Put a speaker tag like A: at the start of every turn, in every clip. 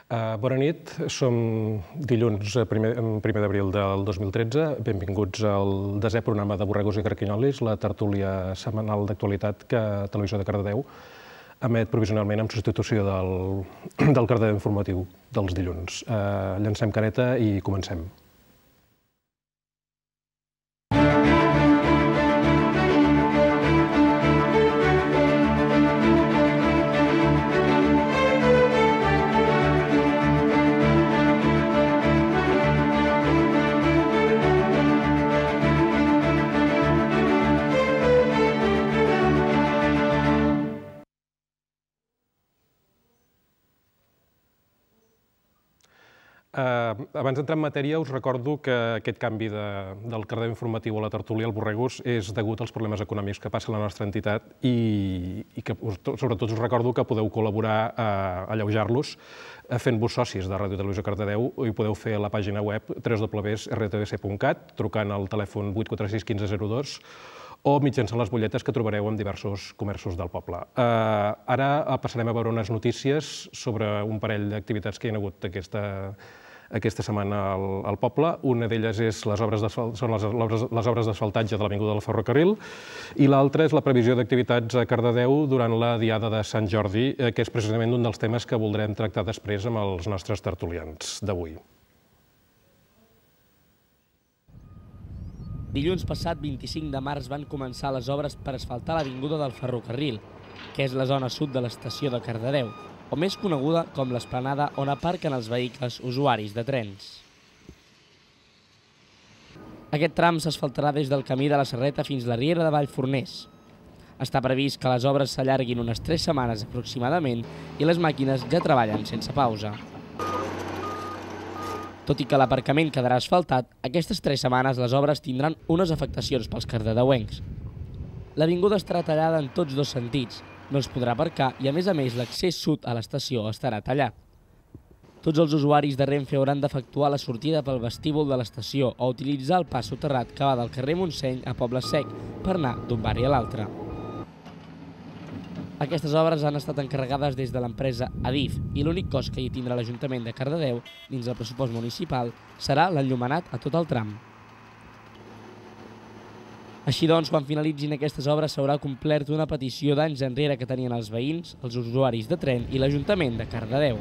A: Bona nit, som dilluns 1 d'abril del 2013. Benvinguts al 10è programa de Borregos i Carquinyolis, la tertúlia setmanal d'actualitat que Televisió de Cardedeu emet provisionalment en substitució del Cardedeu informatiu dels dilluns. Llancem careta i comencem. Abans d'entrar en matèria, us recordo que aquest canvi del Cardedeu informatiu a la tertúlia al Borregos és degut als problemes econòmics que passa a la nostra entitat i que sobretot us recordo que podeu col·laborar a alleujar-los fent-vos socis de Ràdio Televisió Cardedeu i podeu fer a la pàgina web www.rtbc.cat, trucant al telèfon 846 1502 o mitjançant les butlletes que trobareu en diversos comerços del poble. Ara passarem a veure unes notícies sobre un parell d'activitats que hi ha hagut aquesta setmana al poble. Una d'elles són les obres d'asfaltatge de l'Avinguda del Ferrocarril i l'altra és la previsió d'activitats a Cardedeu durant la Diada de Sant Jordi, que és precisament un dels temes que voldrem tractar després amb els nostres tertulians d'avui.
B: Dilluns passat, 25 de març, van començar les obres per asfaltar l'Avinguda del Ferrocarril, que és la zona sud de l'estació de Cardedeu, o més coneguda com l'esplanada on aparquen els vehicles usuaris de trens. Aquest tram s'asfaltarà des del camí de la Serreta fins a la Riera de Vallforners. Està previst que les obres s'allarguin unes 3 setmanes aproximadament i les màquines ja treballen sense pausa. Tot i que l'aparcament quedarà asfaltat, aquestes 3 setmanes les obres tindran unes afectacions pels cardedeuencs. L'avinguda estarà tallada en tots dos sentits, no es podrà aparcar i, a més, l'accés sud a l'estació estarà tallat. Tots els usuaris de Renfe hauran d'efectuar la sortida pel vestíbul de l'estació o utilitzar el pas soterrat que va del carrer Montseny a Poble Sec per anar d'un barri a l'altre. Aquestes obres han estat encarregades des de l'empresa Adif i l'únic cost que hi tindrà l'Ajuntament de Cardedeu dins del pressupost municipal serà l'enllumenat a tot el tram. Així doncs, quan finalitzin aquestes obres s'haurà complert una petició d'anys enrere que tenien els veïns, els usuaris de tren i l'Ajuntament de Cardedeu.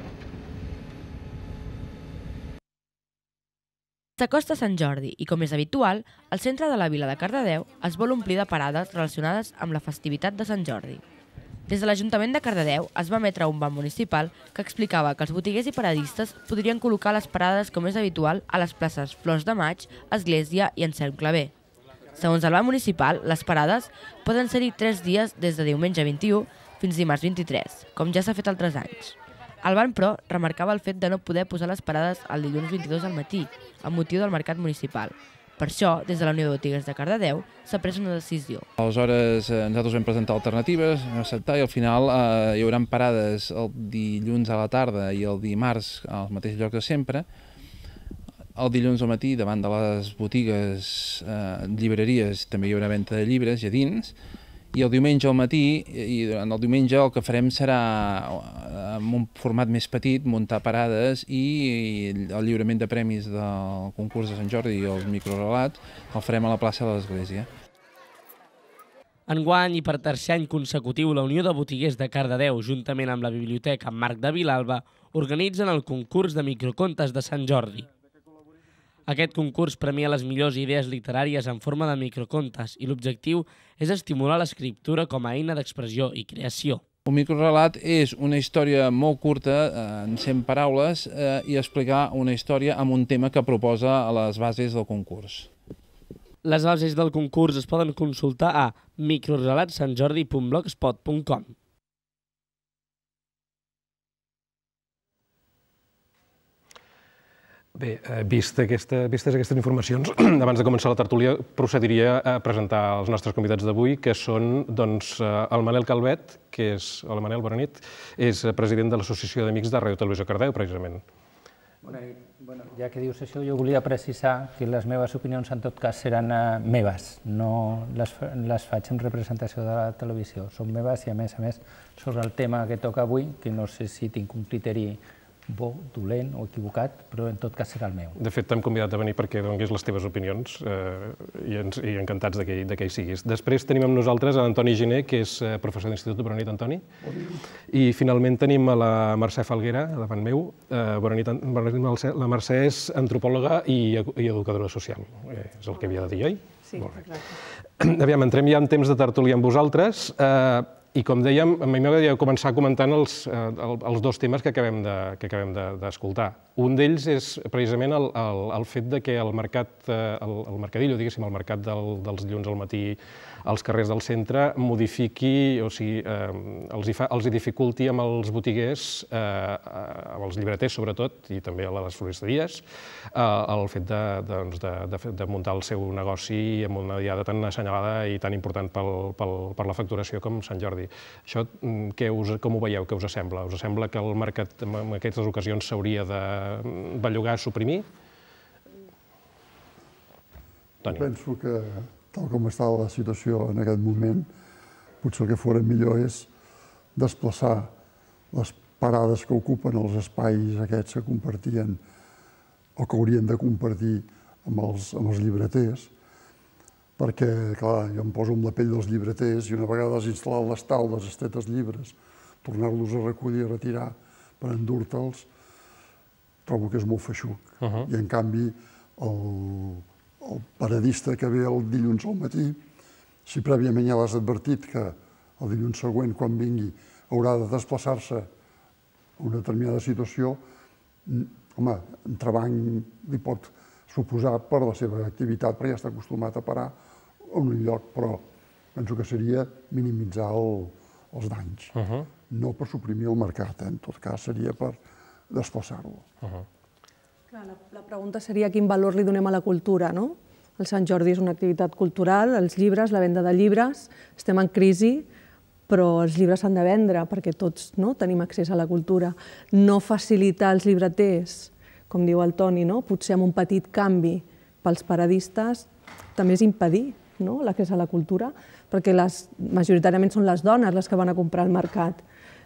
C: S'acosta Sant Jordi i, com és habitual, el centre de la vila de Cardedeu es vol omplir de parades relacionades amb la festivitat de Sant Jordi. Des de l'Ajuntament de Cardedeu es va emetre un banc municipal que explicava que els botiguers i paradistes podrien col·locar les parades com és habitual a les places Flors de Maig, Església i Anselm Clavé. Segons el banc municipal, les parades poden ser-hi 3 dies des de diumenge 21 fins dimarts 23, com ja s'ha fet altres anys. El banc, però, remarcava el fet de no poder posar les parades el dilluns 22 al matí, amb motiu del mercat municipal. Per això, des de la Unió de Botigues de Cardedeu, s'ha pres una decisió.
D: Aleshores, nosaltres vam presentar alternatives, vam acceptar i al final hi haurà parades el dilluns a la tarda i el dimarts als mateixos llocs de sempre. El dilluns al matí, davant de les botigues, llibreries, també hi haurà venda de llibres i a dins. I el diumenge al matí, i durant el diumenge el que farem serà, en un format més petit, muntar parades i el lliurament de premis del concurs de Sant Jordi i el microrelat el farem a la plaça de l'Església.
B: Enguany, i per tercer any consecutiu, la Unió de Botiguers de Cardedeu, juntament amb la Biblioteca Marc de Vilalba, organitzen el concurs de microcontes de Sant Jordi. Aquest concurs premia les millors idees literàries en forma de microcontes i l'objectiu és estimular l'escriptura com a eina d'expressió i creació.
D: Un microrelat és una història molt curta, en 100 paraules, i explicar una història amb un tema que proposa a les bases del concurs.
B: Les bases del concurs es poden consultar a microrelatsantjordi.blogspot.com.
A: Bé, vistes aquestes informacions, abans de començar la tertúlia procediria a presentar els nostres convidats d'avui, que són el Manel Calvet, que és, hola Manel, bona nit, és president de l'Associació d'Amics de Ràdio Televisió Cardedeu, precisament.
E: Bona nit. Ja que dius això, jo volia precisar que les meves opinions en tot cas seran meves, no les faig en representació de la televisió, són meves i a més sobre el tema que toca avui, que no sé si tinc un criteri bo, dolent o equivocat, però en tot cas serà el meu.
A: De fet, t'hem convidat a venir perquè donis les teves opinions i encantats que hi siguis. Després tenim amb nosaltres l'Antoni Giner, que és professor d'institut. Bona nit, Antoni. I finalment tenim a la Mercè Falguera, davant meu. Bona nit, Mercè. La Mercè és antropòloga i educadora social. És el que havia de dir, oi?
F: Sí, exacte.
A: Aviam, entrem ja en temps de tertúlia amb vosaltres. I com dèiem, a mi m'agradaria començar comentant els dos temes que acabem d'escoltar. Un d'ells és precisament el fet que el mercadillo, diguéssim, el mercat dels dilluns al matí als carrers del centre modifiqui, o sigui, els dificulti amb els botiguers, amb els llibreters sobretot, i també a les floristeries, el fet de muntar el seu negoci amb una diada tan assenyalada i tan important per la facturació com Sant Jordi. Això, com ho veieu? Què us sembla? Us sembla que el mercat en aquestes ocasions s'hauria de bellugar, suprimir? Toni.
G: Penso que, tal com està la situació en aquest moment, potser el que fora millor és desplaçar les parades que ocupen els espais aquests que compartien o que haurien de compartir amb els llibreters, perquè, clar, jo em poso amb la pell dels llibreters i una vegada has instal·lat les taules, has tret els llibres, tornar-los a recollir i retirar per endur-te'ls, trobo que és molt feixuc. I, en canvi, el paradista que ve el dilluns al matí, si prèviament ja l'has advertit que el dilluns següent, quan vingui, haurà de desplaçar-se a una determinada situació, home, entrebanc li pot suposar per la seva activitat, perquè ja està acostumat a parar en un lloc, però penso que seria minimitzar els danys. No per suprimir el mercat, en tot cas seria per desplaçar-lo.
F: La pregunta seria quin valor li donem a la cultura, no? El Sant Jordi és una activitat cultural, els llibres, la venda de llibres, estem en crisi, però els llibres s'han de vendre perquè tots tenim accés a la cultura. No facilitar els llibreters, com diu el Toni, potser amb un petit canvi pels paradistes, també és impedir l'accés a la cultura, perquè majoritàriament són les dones les que van a comprar al mercat.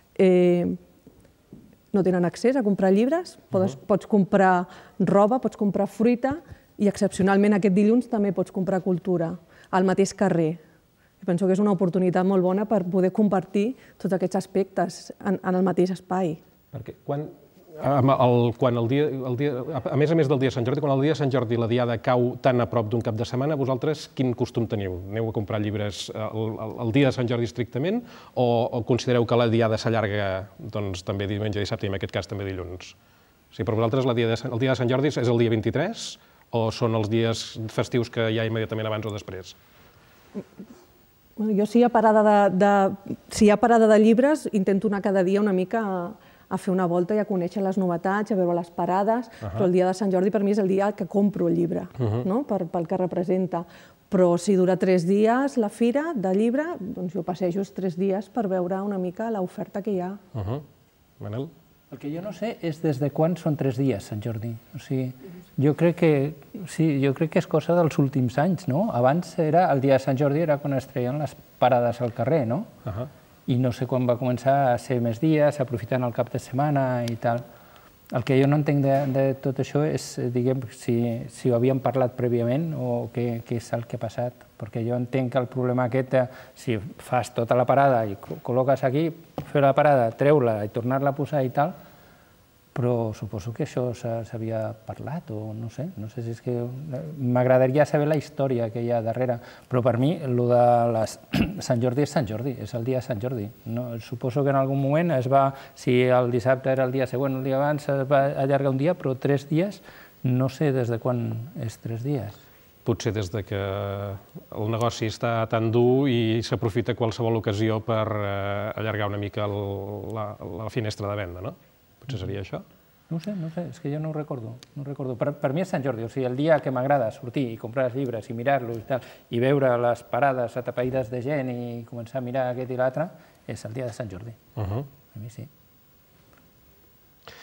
F: No tenen accés a comprar llibres, pots comprar roba, pots comprar fruita i excepcionalment aquest dilluns també pots comprar cultura al mateix carrer. Penso que és una oportunitat molt bona per poder compartir tots aquests aspectes en el mateix espai.
A: Perquè a més del dia de Sant Jordi, quan el dia de Sant Jordi la diada cau tan a prop d'un cap de setmana, vosaltres quin costum teniu? Aneu a comprar llibres el dia de Sant Jordi estrictament o considereu que la diada s'allarga també diumenge, dissabte i en aquest cas també dilluns? Per vosaltres el dia de Sant Jordi és el dia 23 o són els dies festius que hi ha immediatament abans o després?
F: Jo, si hi ha parada de llibres, intento anar cada dia una mica a fer una volta i a conèixer les novetats, a veure les parades, però el dia de Sant Jordi per mi és el dia que compro el llibre, pel que representa. Però si dura 3 dies la fira de llibre, doncs jo passejo els 3 dies per veure una mica l'oferta que hi ha.
A: Manel?
E: El que jo no sé és des de quan són 3 dies, Sant Jordi. O sigui, jo crec que és cosa dels últims anys, no? Abans el dia de Sant Jordi era quan es treien les parades al carrer, no? I no sé quan va començar a ser més dies, aprofitant el cap de setmana i tal. El que jo no entenc de tot això és, diguem, si ho havíem parlat prèviament o què és el que ha passat. Perquè jo entenc que el problema aquest, si fas tota la parada i col·loques aquí, fer la parada, treu-la i tornar-la a posar i tal, però suposo que això s'havia parlat o no sé si és que m'agradaria saber la història que hi ha darrere, però per mi el de Sant Jordi és Sant Jordi, és el dia de Sant Jordi. Suposo que en algun moment si el dissabte era el dia següent, el dia abans es va allargar un dia, però 3 dies, no sé des de quan és 3 dies.
A: Potser des que el negoci està tan dur i s'aprofita qualsevol ocasió per allargar una mica la finestra de venda, no? Potser seria això?
E: No sé, és que jo no ho recordo. Per mi és Sant Jordi, o sigui, el dia que m'agrada sortir i comprar els llibres i mirar-los i veure les parades atapeïdes de gent i començar a mirar aquest i l'altre, és el dia de Sant Jordi. A mi sí.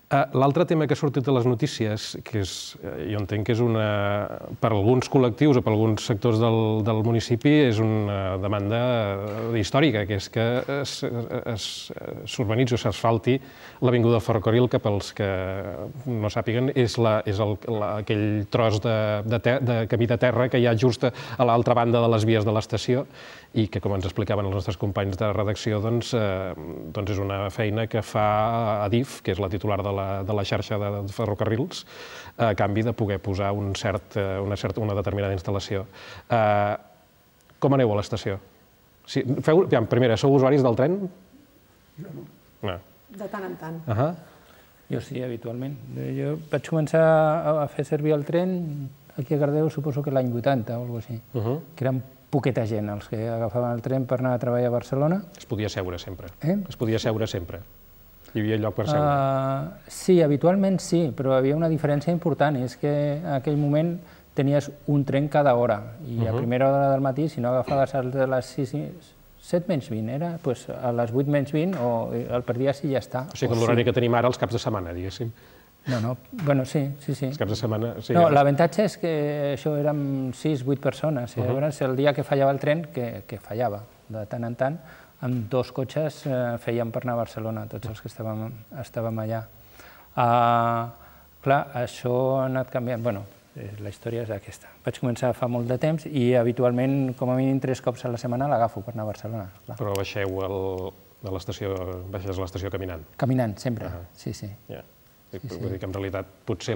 A: L'altre tema que ha sortit a les notícies, que jo entenc que és per alguns col·lectius o per alguns sectors del municipi, és una demanda històrica, que és que s'urbanitzi o s'asfalti l'avinguda del Ferrocarril, que pels que no sàpiguen és aquell tros de camí de terra que hi ha just a l'altra banda de les vies de l'estació i que, com ens explicaven els nostres companys de redacció, doncs és una feina que fa Adif, que és la titular de la xarxa de ferrocarrils, a canvi de poder posar una determinada instal·lació. Com aneu a l'estació? Primera, sou usuaris del tren?
G: Jo
A: no.
F: De tant en tant.
E: Jo sí, habitualment. Jo vaig començar a fer servir el tren aquí a Cardedeu, suposo que l'any 80 o alguna cosa així, que eren poqueta gent els que agafaven el tren per anar a treballar a Barcelona.
A: Es podia seure sempre. Es podia seure sempre. Hi havia lloc per seure.
E: Sí, habitualment sí, però hi havia una diferència important, és que en aquell moment tenies un tren cada hora, i a primera hora del matí, si no agafaves el de les 7 menys 20, era? Doncs a les 8 menys 20 o el perdies i ja està.
A: O sigui, com l'horari que tenim ara els caps de setmana, diguéssim.
E: No, bueno, sí.
A: Els caps de setmana...
E: No, l'avantatge és que això érem 6-8 persones. Llavors, el dia que fallava el tren, que fallava de tant en tant, amb 2 cotxes fèiem per anar a Barcelona, tots els que estàvem allà. Clar, això ha anat canviant. Bueno, la història és aquesta. Vaig començar fa molt de temps i habitualment, com a mínim 3 cops a la setmana, l'agafo per anar a Barcelona.
A: Però baixeu de l'estació, baixes a l'estació caminant?
E: Caminant, sempre, sí.
A: Vull dir que en realitat potser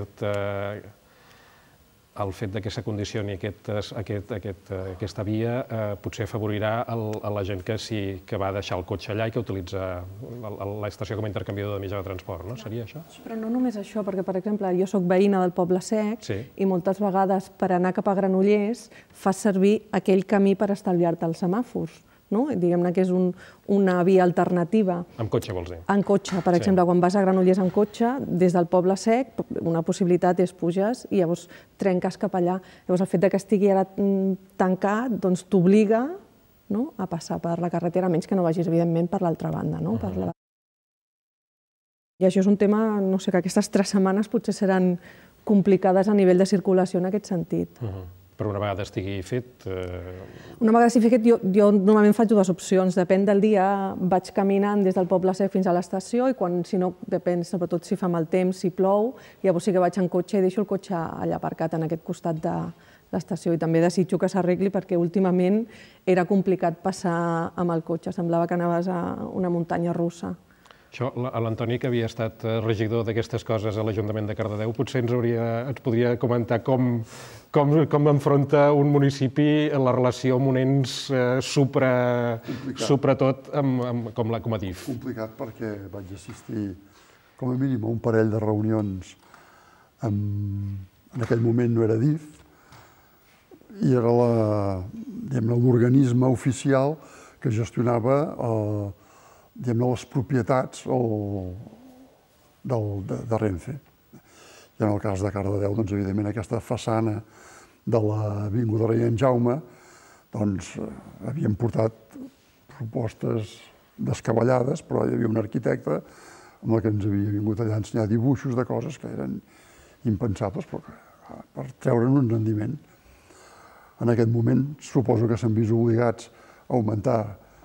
A: el fet que s'acondicioni aquesta via potser afavorirà a la gent que va deixar el cotxe allà i que utilitza l'estació com a intercanviador de mitjà de transport, no? Seria això?
F: Però no només això, perquè, per exemple, jo soc veïna del Poble Sec i moltes vegades per anar cap a Granollers fas servir aquell camí per estalviar-te els semàfors. Diguem-ne que és una via alternativa.
A: Amb cotxe, vols dir?
F: En cotxe, per exemple, quan vas a Granollers en cotxe, des del Poble Sec, una possibilitat és puges i llavors trenques cap allà. Llavors el fet que estigui ara tancat t'obliga a passar per la carretera, menys que no vagis, evidentment, per l'altra banda. I això és un tema, no sé, que aquestes 3 setmanes potser seran complicades a nivell de circulació en aquest sentit.
A: Però una vegada estigui fet...
F: Una vegada estigui fet, jo normalment faig 2 opcions. Depèn del dia, vaig caminant des del Poble Sec fins a l'estació i si no, depèn sobretot si fa mal temps, si plou, llavors sí que vaig en cotxe i deixo el cotxe allà aparcat en aquest costat de l'estació. I també desitjo que s'arregli perquè últimament era complicat passar amb el cotxe. Semblava que anaves a una muntanya russa.
A: Això, l'Antoni, que havia estat regidor d'aquestes coses a l'Ajuntament de Cardedeu, potser ens podria comentar com enfronta un municipi en la relació amb un ens sobretot com a DIF.
G: Complicat perquè vaig assistir com a mínim a un parell de reunions en aquell moment no era DIF i era l'organisme oficial que gestionava les propietats de Renfe. I en el cas de Cardedeu, doncs, evidentment, aquesta façana de l'avinguda Rei en Jaume, doncs, havien portat propostes descabellades, però hi havia un arquitecte amb el que ens havia vingut allà a ensenyar dibuixos de coses que eren impensables, però per treure'n un rendiment. En aquest moment, suposo que s'han vist obligats a augmentar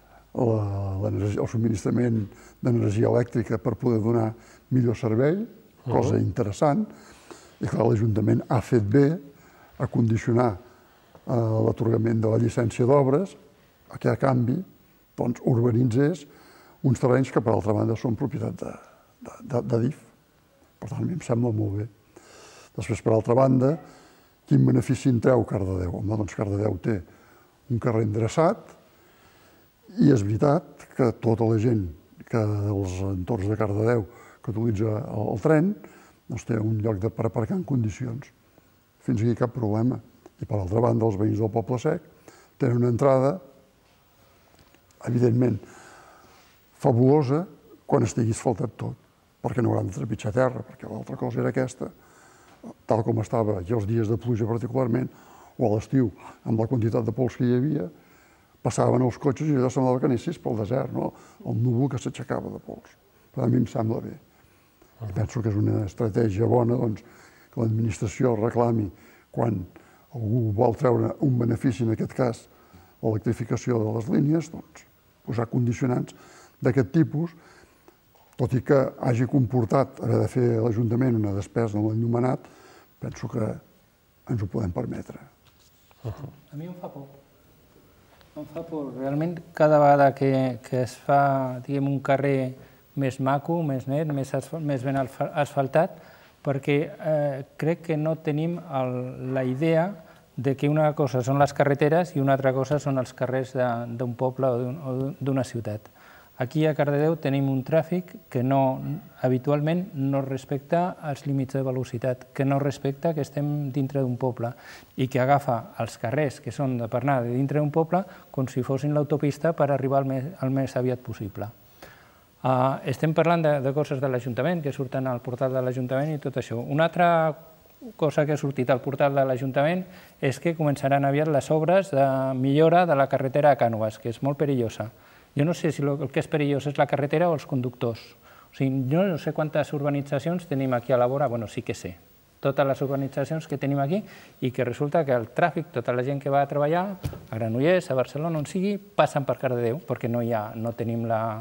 G: el subministrament d'energia elèctrica per poder donar millor servei, cosa interessant, i clar, l'Ajuntament ha fet bé a condicionar l'atorgament de la llicència d'obres que a canvi urbanitzés uns terrenys que per altra banda són propietat de DIF. Per tant, a mi em sembla molt bé. Després, per altra banda, quin benefici en treu Cardedeu? Home, doncs Cardedeu té un carrer endreçat i és veritat que tota la gent que dels entorns de Cardedeu que utilitza el tren té un lloc per aparcar en condicions. Fins aquí cap problema. I per altra banda, els veïns del Poble Sec tenen una entrada, evidentment, fabulosa quan estigui asfaltat tot, perquè no hauran de trepitjar terra, perquè l'altra cosa era aquesta, tal com estava i els dies de pluja particularment, o a l'estiu, amb la quantitat de pols que hi havia, passaven els cotxes i allò semblava que anessis pel desert, el núvol que s'aixecava de pols. Però a mi em sembla bé. I penso que és una estratègia bona que l'administració reclami quan algú vol treure un benefici, en aquest cas l'electrificació de les línies, posar condicionants d'aquest tipus, tot i que hagi comportat haver de fer l'Ajuntament una despesa en l'enllumenat, penso que ens ho podem permetre.
E: A mi em fa por. Em fa por. Realment, cada vegada que es fa, diguem, un carrer més maco, més net, més ben asfaltat, perquè crec que no tenim la idea de que una cosa són les carreteres i una altra cosa són els carrers d'un poble o d'una ciutat. Aquí a Cardedeu tenim un tràfic que habitualment no respecta els límits de velocitat, que no respecta que estem dintre d'un poble i que agafa els carrers que són per anar de dintre d'un poble com si fossin l'autopista per arribar el més aviat possible. Estem parlant de coses de l'Ajuntament, que surten al portal de l'Ajuntament i tot això. Una altra cosa que ha sortit al portal de l'Ajuntament és que començaran aviat les obres de millora de la carretera a Cànoves, que és molt perillosa. Jo no sé si el que és perillós és la carretera o els conductors. O sigui, jo no sé quantes urbanitzacions tenim aquí a la vora, bueno, sí que sé, totes les urbanitzacions que tenim aquí i que resulta que el tràfic, tota la gent que va a treballar a Granollers, a Barcelona, on sigui, passen per Cardedeu, perquè no tenim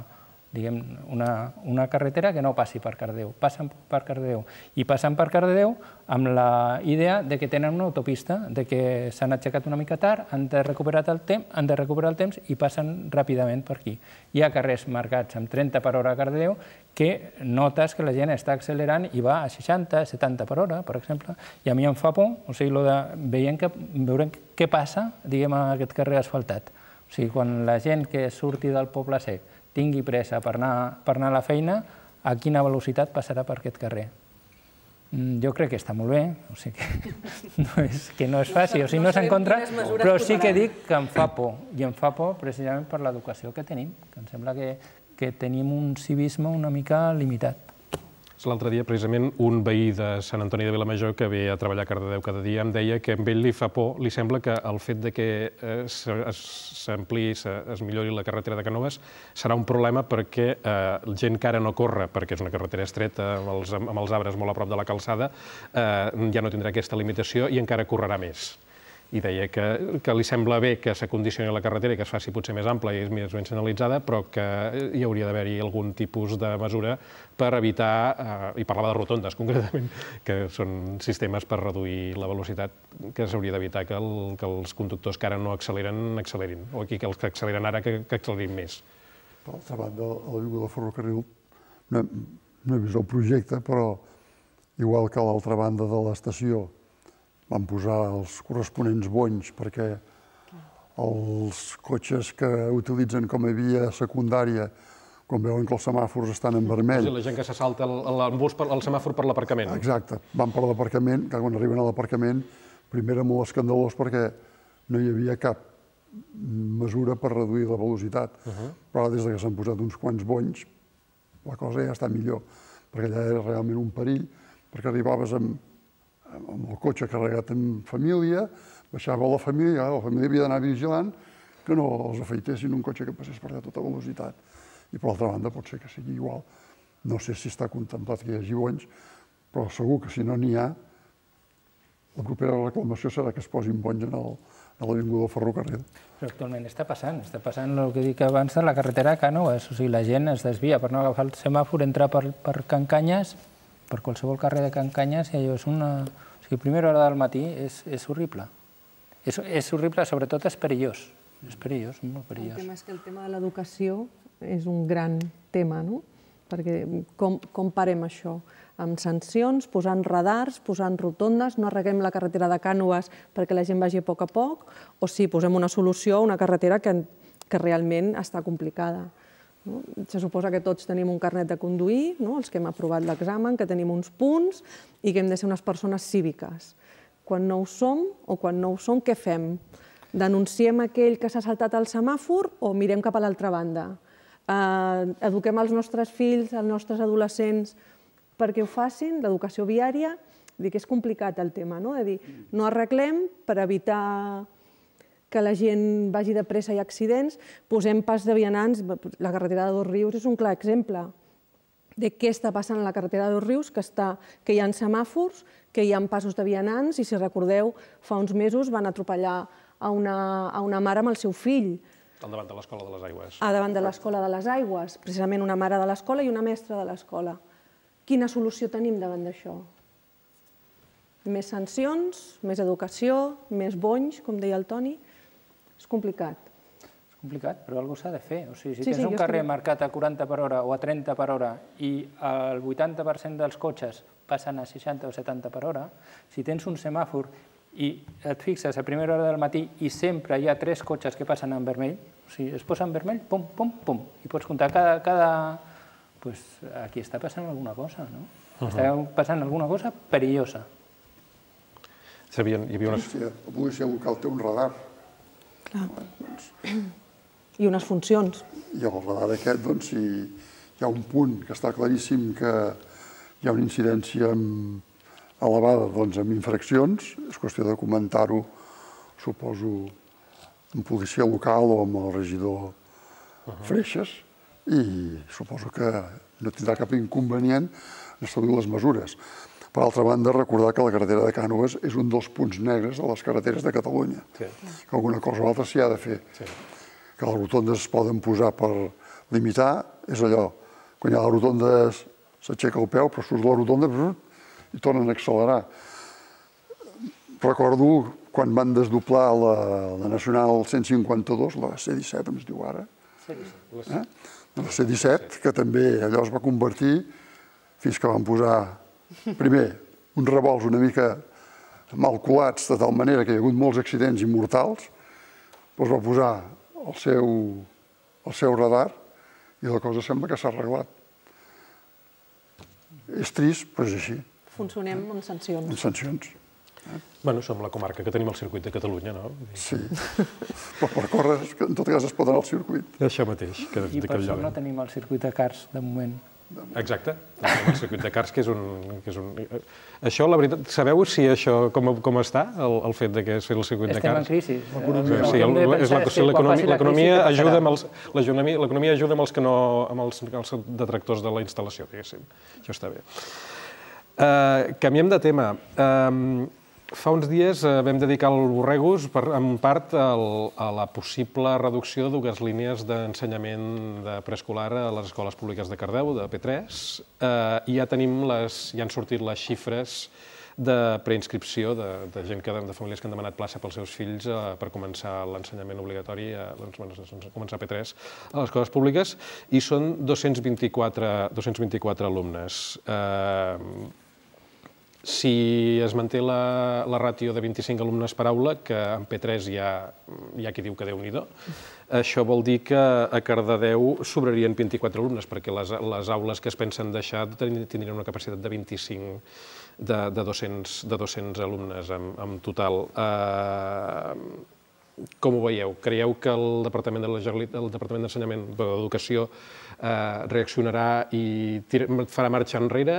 E: una carretera que no passi per Cardedeu, passen per Cardedeu. I passen per Cardedeu amb la idea de que tenen una autopista, de que s'han aixecat una mica tard, han de recuperar el temps i passen ràpidament per aquí. Hi ha carrers marcats amb 30 per hora a Cardedeu que notes que la gent està accelerant i va a 60, 70 per hora, per exemple, i a mi em fa por, o sigui, veurem què passa, diguem, a aquest carrer asfaltat. O sigui, quan la gent que surti del Poble Sec tingui pressa per anar a la feina, a quina velocitat passarà per aquest carrer. Jo crec que està molt bé, o sigui que no és fàcil, o sigui, no és en contra, però sí que dic que em fa por, i em fa por precisament per l'educació que tenim, que em sembla que tenim un civisme una mica limitat.
A: L'altre dia, precisament, un veí de Sant Antoni de Vilamajor que ve a treballar a Cardedeu cada dia em deia que a ell li fa por, li sembla que el fet de que s'ampliï, es millori la carretera de Cànoves serà un problema perquè gent que ara no corre, perquè és una carretera estreta amb els arbres molt a prop de la calçada, ja no tindrà aquesta limitació i encara correrà més. I deia que li sembla bé que s'acondicioni la carretera i que es faci potser més ampla i més ben senyalitzada, però que hi hauria d'haver-hi algun tipus de mesura per evitar, i parlava de rotondes concretament, que són sistemes per reduir la velocitat, que s'hauria d'evitar que els conductors que ara no accelerin, o aquí que els que acceleren ara que accelerin més.
G: Per altra banda, a l'avinguda del ferrocarril no he vist el projecte, però igual que a l'altra banda de l'estació van posar els corresponents bonys perquè els cotxes que utilitzen com a via secundària, quan veuen que els semàfors estan en vermell...
A: La gent que se salta el semàfor per l'aparcament.
G: Exacte, van per l'aparcament, que quan arriben a l'aparcament, primer era molt escandalós perquè no hi havia cap mesura per reduir la velocitat. Però des que s'han posat uns quants bonys, la cosa ja està millor, perquè allà era realment un perill, perquè arribaves amb el cotxe carregat en família, baixava la família havia d'anar vigilant que no els afeitessin un cotxe que passés per allà a tota velocitat. I per l'altra banda pot ser que sigui igual. No sé si està contemplat que hi hagi bonys, però segur que si no n'hi ha, la propera reclamació serà que es posin bonys a l'avinguda del ferrocarril.
E: Però actualment està passant el que dic abans de la carretera a Cànoves. O sigui, la gent es desvia per no agafar el semàfor, entrar per Can Canyes, per qualsevol carrer de Can Canyes, i allò és una... O sigui, a primera hora del matí és horrible. És horrible, sobretot és perillós. És perillós, molt perillós.
F: El tema és que el tema de l'educació és un gran tema, no? Perquè com parem això? Amb sancions, posant radars, posant rotondes, no arreglem la carretera de Cànoves perquè la gent vagi a poc, o sí, posem una solució a una carretera que realment està complicada. Se suposa que tots tenim un carnet de conduir, els que hem aprovat l'examen, que tenim uns punts i que hem de ser unes persones cíviques. Quan no ho som, què fem? Denunciem aquell que s'ha saltat el semàfor o mirem cap a l'altra banda? Eduquem els nostres fills, els nostres adolescents perquè ho facin, l'educació viària, dic que és complicat el tema, no? De dir, no arreglem per evitar que la gent vagi de pressa i accidents, posem pas de vianants, la carretera de Dos Rius és un clar exemple. de què està passant a la carretera de Dosrius, que hi ha semàfors, que hi ha passos de vianants, i si recordeu, fa uns mesos van atropellar a una mare amb el seu fill.
A: Al davant de l'Escola de les Aigües.
F: Davant de l'Escola de les Aigües, precisament una mare de l'escola i una mestra de l'escola. Quina solució tenim davant d'això? Més sancions, més educació, més bonys, com deia el Toni? És complicat.
E: És complicat, però alguna cosa s'ha de fer. O sigui, si tens un carrer marcat a 40 per hora o a 30 per hora i el 80% dels cotxes passen a 60 o 70 per hora, si tens un semàfor i et fixes a primera hora del matí i sempre hi ha 3 cotxes que passen en vermell, o sigui, es posa en vermell, pum, pum, pum, i pots comptar cada... Pues aquí està passant alguna cosa, no? Està passant alguna cosa perillosa.
A: Hi havia unes...
G: La policia local té un radar.
F: Clar. I unes funcions.
G: I el radar aquest, doncs, si hi ha un punt que està claríssim que hi ha una incidència elevada amb infraccions, és qüestió de comentar-ho, suposo, amb policia local o amb el regidor Freixas, i suposo que no tindrà cap inconvenient en establir les mesures. Per altra banda, recordar que la carretera de Cànoves és un dels punts negres de les carreteres de Catalunya. Que alguna cosa o altra s'hi ha de fer. Que les rotondes es poden posar per limitar, és allò. Quan hi ha la rotonda s'aixeca el peu, però surt la rotonda i tornen a accelerar. Recordo quan van desdoblar la Nacional 152, la C-17 es diu ara, la C-17, que també allò es va convertir fins que van posar primer, uns revolts una mica mal colats, de tal manera que hi ha hagut molts accidents i mortals, doncs va posar el seu radar i la cosa sembla que s'ha arreglat. És trist, però és així.
F: Funcionem amb sancions.
G: Amb sancions.
A: Bueno, som la comarca que tenim el circuit de Catalunya, no?
G: Sí, però per córrer, en tot cas, es pot anar al circuit.
A: Això mateix.
E: I per sort no tenim el circuit de Cars, de moment.
A: Exacte, el circuit de Cars, que és un... Això, la veritat, sabeu si això com està, el fet que és el circuit de Cars?
E: Estem en crisi.
A: L'economia ajuda amb els detractors de la instal·lació, diguéssim. Això està bé. Canviem de tema. Fa uns dies vam dedicar el Borregus en part a la possible reducció de 2 línies d'ensenyament de preescolar a les escoles públiques de Cardedeu, de P3, i ja han sortit les xifres de preinscripció de gent, de famílies que han demanat plaça pels seus fills per començar l'ensenyament obligatori, començar P3 a les escoles públiques, i són 224 alumnes. Si es manté la ràtio de 25 alumnes per aula, que en P3 hi ha qui diu que Déu-n'hi-do, això vol dir que a Cardedeu sobrarien 24 alumnes, perquè les aules que es pensen deixar tindrien una capacitat de 25, de 200 alumnes en total. Com ho veieu? Creieu que el Departament d'Ensenyament d'Educació reaccionarà i farà marxa enrere?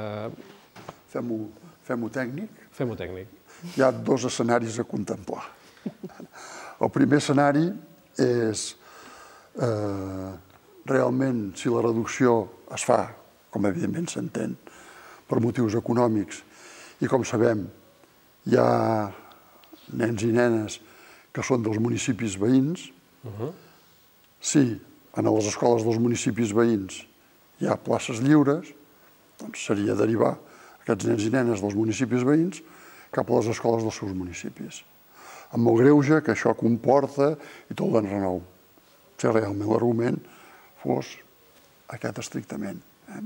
G: Fem-ho tècnic.
A: Fem-ho tècnic.
G: Hi ha 2 escenaris a contemplar. El primer escenari és realment si la reducció es fa, com evidentment s'entén, per motius econòmics, i com sabem, hi ha nens i nenes que són dels municipis veïns. Si en les escoles dels municipis veïns hi ha places lliures, doncs seria derivar aquests nens i nenes dels municipis veïns cap a les escoles dels seus municipis. Amb el greuge que això comporta i tot l'enrenou. Si realment l'argument fos aquest estrictament.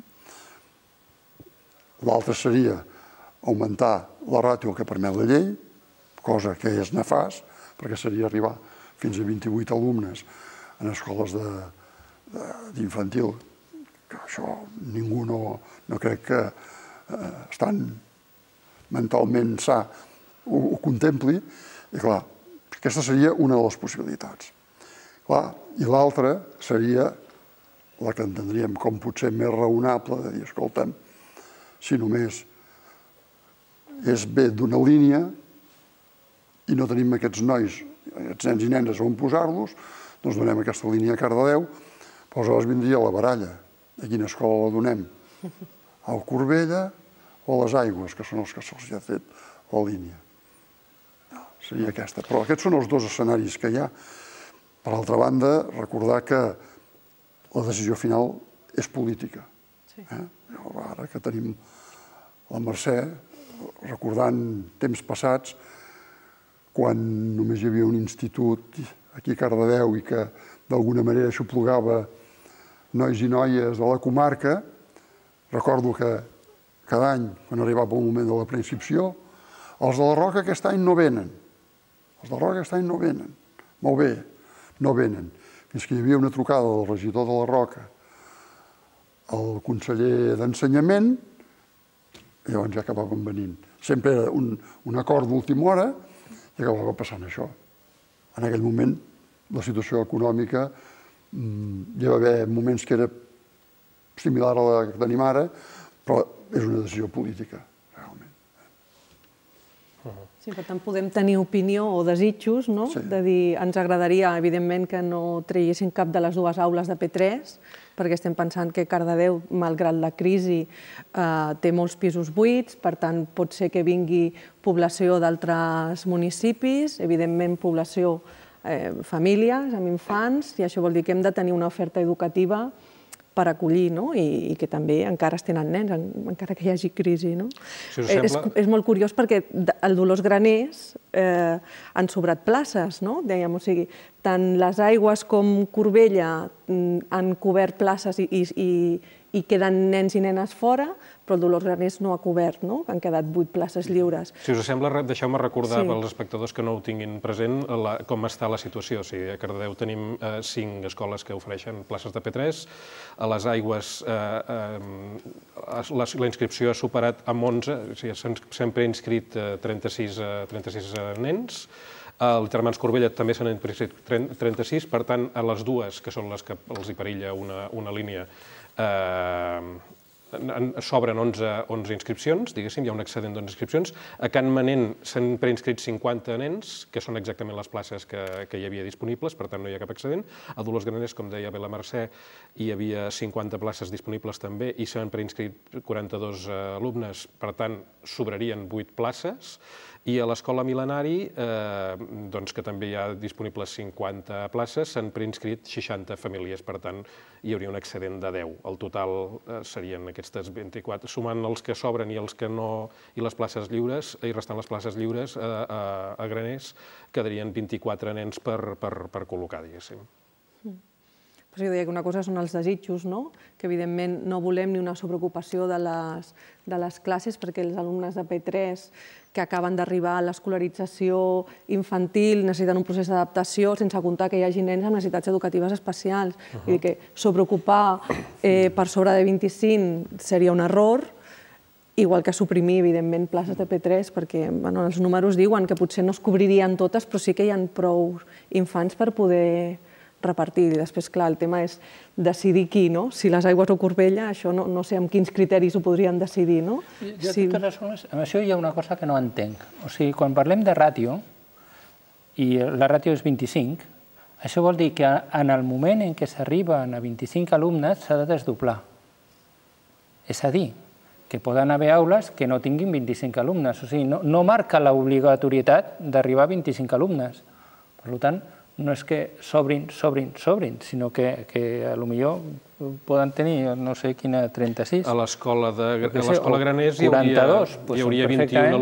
G: L'altre seria augmentar la ràtio que permet la llei, cosa que és nefast, perquè seria arribar fins a 28 alumnes en escoles d'infantil, que això ningú no crec que estan mentalment sa ho contempli, i clar, aquesta seria una de les possibilitats. I l'altra seria la que entendríem com potser més raonable, de dir, escolta'm, si només és bé d'una línia i no tenim aquests nois, aquests nens i nenes on posar-los, doncs donem aquesta línia a Cardedeu, però aleshores vindria la baralla. A quina escola la donem? Al Corbella o a les Aigües, que són els que se'ls ha fet la línia? Seria aquesta. Però aquests són els dos escenaris que hi ha. Per altra banda, recordar que la decisió final és política. Ara que tenim la Mercè, recordant temps passats, quan només hi havia un institut aquí a Cardedeu i que d'alguna manera aixoplugava nois i noies de la comarca, recordo que cada any, quan arribava el moment de la preinscripció, els de la Roca aquest any no venen. Els de la Roca aquest any no venen. Molt bé, no venen. Fins que hi havia una trucada del regidor de la Roca al conseller d'Ensenyament, i llavors ja acabaven venint. Sempre era un acord d'última hora i acabava passant això. En aquell moment, la situació econòmica, hi va haver moments que era similar a la que tenim ara, però és una decisió política, realment.
F: Sí, per tant, podem tenir opinió o desitjos, no? De dir, ens agradaria, evidentment, que no traguessin cap de les dues aules de P3, perquè estem pensant que Cardedeu, malgrat la crisi, té molts pisos buits, per tant, pot ser que vingui població d'altres municipis, evidentment, població, famílies amb infants, i això vol dir que hem de tenir una oferta educativa per acollir, i que també encara es tenen nens, encara que hi hagi crisi. És molt curiós perquè al Dolors Graners han sobrat places, dèiem, o sigui, tant les Aigües com Corbella han cobert places i queden nens i nenes fora, però el Dolors Graners no ha cobert, han quedat 8 places lliures.
A: Si us sembla, deixeu-me recordar pels espectadors que no ho tinguin present com està la situació. O sigui, a Cardedeu tenim 5 escoles que ofereixen places de P3, a les Aigües la inscripció ha superat amb 11, o sigui, s'han preinscrit 36 nens, als germans Corbella també s'han preinscrit 36, per tant, a les dues, que són les que els hi perilla una línia, s'obren 11 inscripcions, diguéssim, hi ha un excedent d'11 inscripcions. A Can Manent s'han preinscrit 50 nens, que són exactament les places que hi havia disponibles, per tant no hi ha cap excedent. A Dolors Graners, com deia bé la Mercè, hi havia 50 places disponibles també i s'han preinscrit 42 alumnes, per tant sobrarien 8 places. I a l'Escola Mil·lenari, que també hi ha disponibles 50 places, s'han preinscrit 60 famílies, per tant hi hauria un excedent de 10. El total serien aquestes 24, sumant els que sobren i els que no, i les places lliures, i restant les places lliures a Graners, quedarien 24 nens per col·locar, diguéssim.
F: Jo deia que una cosa són els desitjos, que evidentment no volem ni una sobreocupació de les classes perquè els alumnes de P3 que acaben d'arribar a l'escolarització infantil necessiten un procés d'adaptació, sense comptar que hi hagi nens amb necessitats educatives especials. Vull dir que sobreocupar per sobre de 25 seria un error, igual que suprimir, evidentment, places de P3, perquè els números diuen que potser no es cobririen totes, però sí que hi ha prou infants per poder repartir. I després, clar, el tema és decidir qui, si les Aigües o Corbella, això no sé amb quins criteris ho podrien decidir, no?
E: Jo, de totes formes, amb això hi ha una cosa que no entenc. O sigui, quan parlem de ràtio, i la ràtio és 25, això vol dir que en el moment en què s'arriben a 25 alumnes s'ha de desdoblar. És a dir, que poden haver aules que no tinguin 25 alumnes. O sigui, no marca l'obligatorietat d'arribar a 25 alumnes. Per tant, no és que sobrin, sinó que potser poden tenir, no sé quina, 36.
A: A l'escola Graners hi hauria 21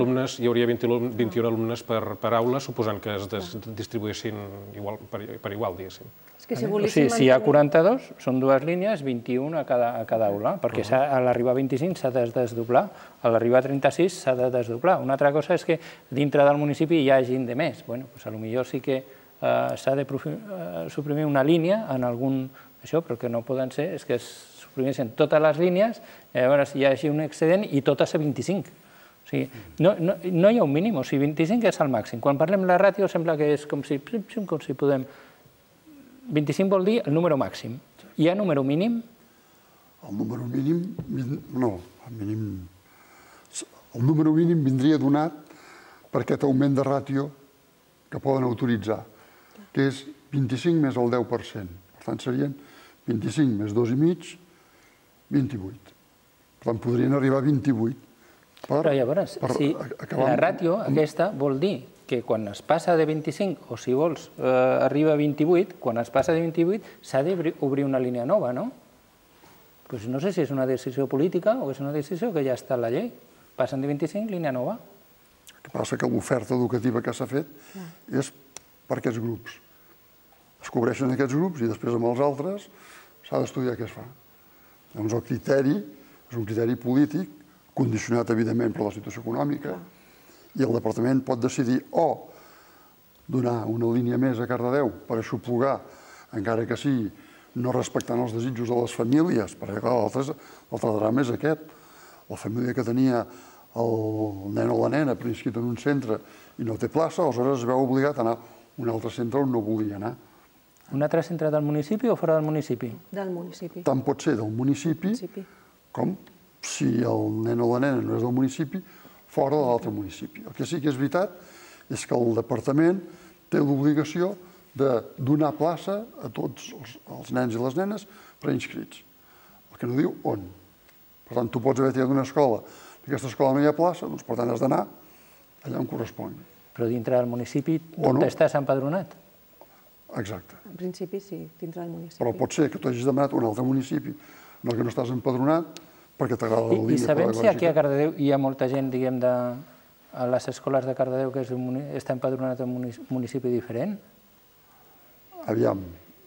A: alumnes per aula, suposant que es distribuïssin per igual, diguéssim.
E: Si hi ha 42, són 2 línies, 21 a cada aula, perquè a l'arribar a 25 s'ha de desdoblar, a l'arribar a 36 s'ha de desdoblar. Una altra cosa és que dintre del municipi hi hagi de més. Potser sí que s'ha de suprimir una línia en algun això, però el que no poden ser és que es suprimissin totes les línies, llavors hi hagi un excedent i totes a 25. O sigui, no hi ha un mínim, o sigui, 25 és el màxim. Quan parlem de la ràtio sembla que és com si podem... 25 vol dir el número màxim. Hi ha número mínim?
G: El número mínim... No, el número mínim vindria donat per aquest augment de ràtio que poden autoritzar, que és 25 més el 10%. Per tant, serien 25 més 2,5 28. Per tant, podrien arribar a 28.
E: Però llavors, si la ràtio aquesta vol dir que quan es passa de 25, o si vols, arriba a 28, quan es passa de 28 s'ha d'obrir una línia nova, no? Doncs no sé si és una decisió política o és una decisió que ja està a la llei. Passen de 25, línia nova.
G: El que passa que l'oferta educativa que s'ha fet és per aquests grups. Es cobreixen aquests grups i després amb els altres s'ha d'estudiar què es fa. Llavors el criteri és un criteri polític, condicionat, evidentment, per la situació econòmica, i el departament pot decidir o donar una línia més a Cardedeu per aixoplugar, encara que sigui no respectant els desitjos de les famílies, perquè l'altre drama és aquest. La família que tenia el nen o la nena preinscrit en un centre i no té plaça, aleshores es veu obligat a anar a un altre centre on no volia anar.
E: Un altre centre del municipi o fora del municipi?
F: Del municipi.
G: Tant pot ser del municipi com, si el nen o la nena no és del municipi, fora de l'altre municipi. El que sí que és veritat és que el departament té l'obligació de donar plaça a tots els nens i les nenes preinscrits. El que no diu on. Per tant, tu pots haver triat una escola, d'aquesta escola no hi ha plaça, doncs per tant has d'anar allà on correspongui.
E: Però dintre del municipi on estàs empadronat?
G: Exacte.
F: En principi sí, dintre del municipi.
G: Però pot ser que tu hagis demanat un altre municipi en el que no estàs empadronat perquè t'agrada la línia pedagògica.
E: I sabem si aquí a Cardedeu hi ha molta gent, diguem, a les escoles de Cardedeu que està empadronat en un municipi diferent?
G: Aviam,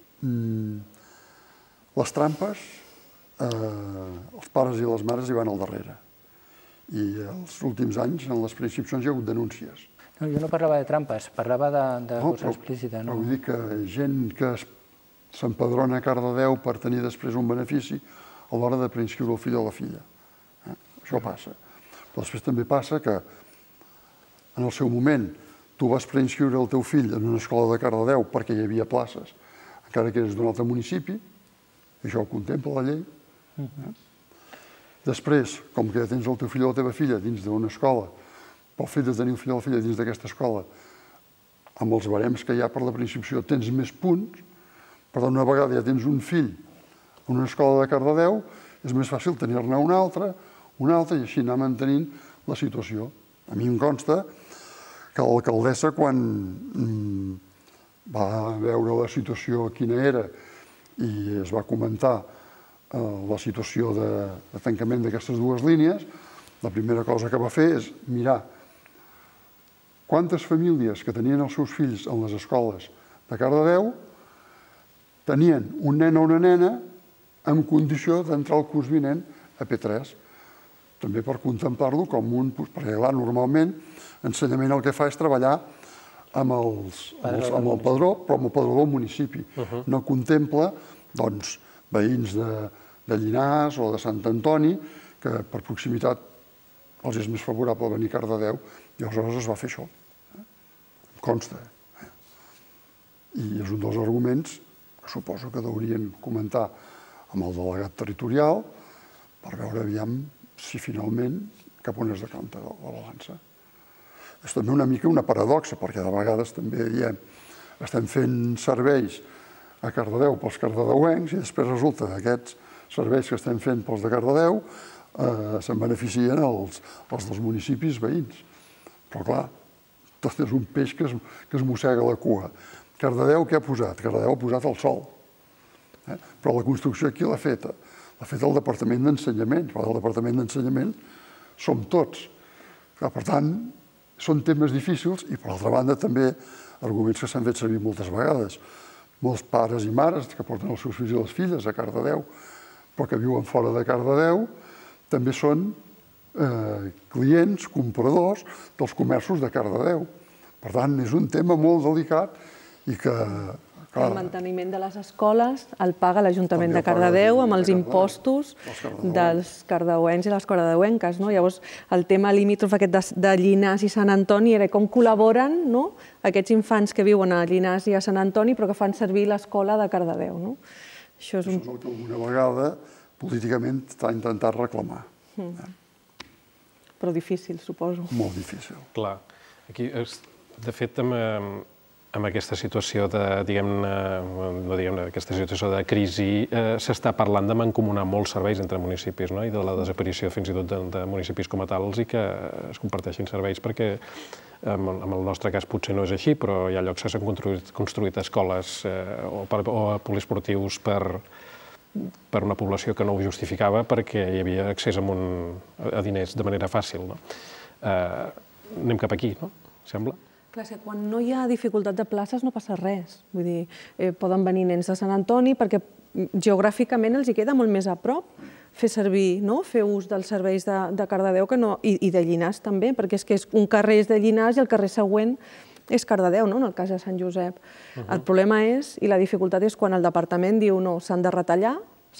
G: les trampes, els pares i les mares hi van al darrere. I els últims anys, en les preinscripcions, hi ha hagut denúncies.
E: No, jo no parlava de trampes, parlava de cosa explícita.
G: Vull dir que gent que s'empadrona a Cardedeu per tenir després un benefici a l'hora de preinscriure el fill o la filla. Això passa. Però després també passa que en el seu moment tu vas preinscriure el teu fill en una escola de Cardedeu perquè hi havia places, encara que eres d'un altre municipi, i això ho contempla la llei. Després, com que ja tens el teu fill o la teva filla dins d'una escola, pel fet de tenir el fill o la filla dins d'aquesta escola, amb els barems que hi ha per la preinscripció, tens més punts. Per tant, una vegada ja tens un fill en una escola de Cardedeu, és més fàcil tenir-ne un altre, i així anar mantenint la situació. A mi em consta que l'alcaldessa, quan va veure la situació quina era i es va comentar la situació de tancament d'aquestes dues línies, la primera cosa que va fer és mirar quantes famílies que tenien els seus fills en les escoles de Cardedeu tenien un nen o una nena en condició d'entrar al curs vinent a P3, també per contemplar-lo com un... Perquè, clar, normalment, ensenyament el que fa és treballar amb el padró, però amb el padró del municipi. No contempla, doncs, veïns de Llinars o de Sant Antoni, que per proximitat els és més favorable venir a Cardedeu, i aleshores es va fer això. Em consta. I és un dels arguments que suposo que deurien comentar amb el delegat territorial per veure, aviam, si finalment cap on es decanta la balança. És també una mica una paradoxa, perquè de vegades també diem estem fent serveis a Cardedeu pels cardedeuencs i després resulta que aquests serveis que estem fent pels de Cardedeu se'n beneficien els dels municipis veïns. Però clar, tot és un peix que es mossega la cua. Cardedeu què ha posat? Cardedeu ha posat el sol. Però la construcció aquí l'ha fet el Departament d'Ensenyament. El Departament d'Ensenyament som tots. Per tant, són temes difícils i, per altra banda, també arguments que s'han fet servir moltes vegades. Molts pares i mares que porten els seus fills i les filles a Cardedeu, però que viuen fora de Cardedeu, també són clients, compradors dels comerços de Cardedeu. Per tant, és un tema molt delicat i que...
F: El manteniment de les escoles el paga l'Ajuntament de Cardedeu amb els impostos dels cardedeuencs i les cardedeuenques. Llavors, el tema limítrof aquest de Llinars i Sant Antoni era com col·laboren aquests infants que viuen a Llinars i a Sant Antoni però que fan servir l'escola de Cardedeu.
G: Això és el que alguna vegada políticament s'ha intentat reclamar.
F: Però difícil, suposo.
G: Molt difícil.
A: Clar. Aquí, de fet, amb aquesta situació de, aquesta situació de crisi, s'està parlant de mancomunar molts serveis entre municipis, no? I de la desaparició fins i tot de municipis com a tals i que es comparteixin serveis, perquè en el nostre cas potser no és així, però hi ha llocs que s'han construït escoles o poliesportius per una població que no ho justificava perquè hi havia accés a diners de manera fàcil. Anem cap aquí, no? Sembla?
F: Clar, que quan no hi ha dificultat de places no passa res. Vull dir, poden venir nens de Sant Antoni perquè geogràficament els hi queda molt més a prop fer servir, fer ús dels serveis de Cardedeu i de Llinars també, perquè és que un carrer és de Llinars i el carrer següent és Cardedeu, en el cas de Sant Josep. El problema és, i la dificultat és quan el departament diu no, s'han de retallar,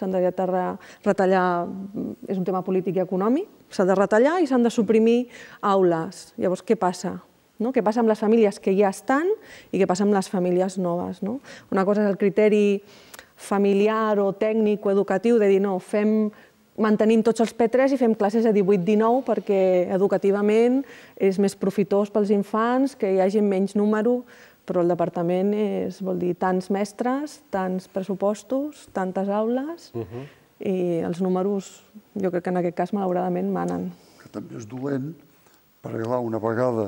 F: és un tema polític i econòmic, s'ha de retallar i s'han de suprimir aules. Llavors, què passa? Què passa amb les famílies que ja estan i què passa amb les famílies noves? Una cosa és el criteri familiar o tècnic o educatiu de dir no, mantenim tots els P3 i fem classes a 18-19 perquè educativament és més profitós pels infants, que hi hagi menys número, però el departament vol dir tants mestres, tants pressupostos, tantes aules i els números, jo crec que en aquest cas malauradament manen.
G: Que també és dolent perquè una vegada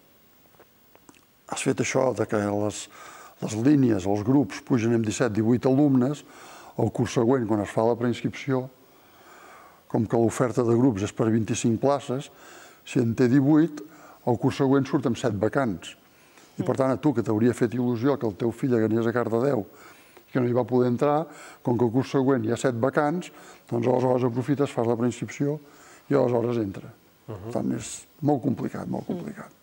G: has fet això que les línies, els grups pugen amb 17-18 alumnes, el curs següent, quan es fa la preinscripció, com que l'oferta de grups és per 25 places, si en té 18, el curs següent surt amb 7 vacants. I per tant, a tu, que t'hauria fet il·lusió que el teu fill anés a Cardedeu i que no hi va poder entrar, com que el curs següent hi ha 7 vacants, doncs aleshores aprofites, fas la preinscripció i aleshores entra. Per tant, és molt complicat, molt complicat.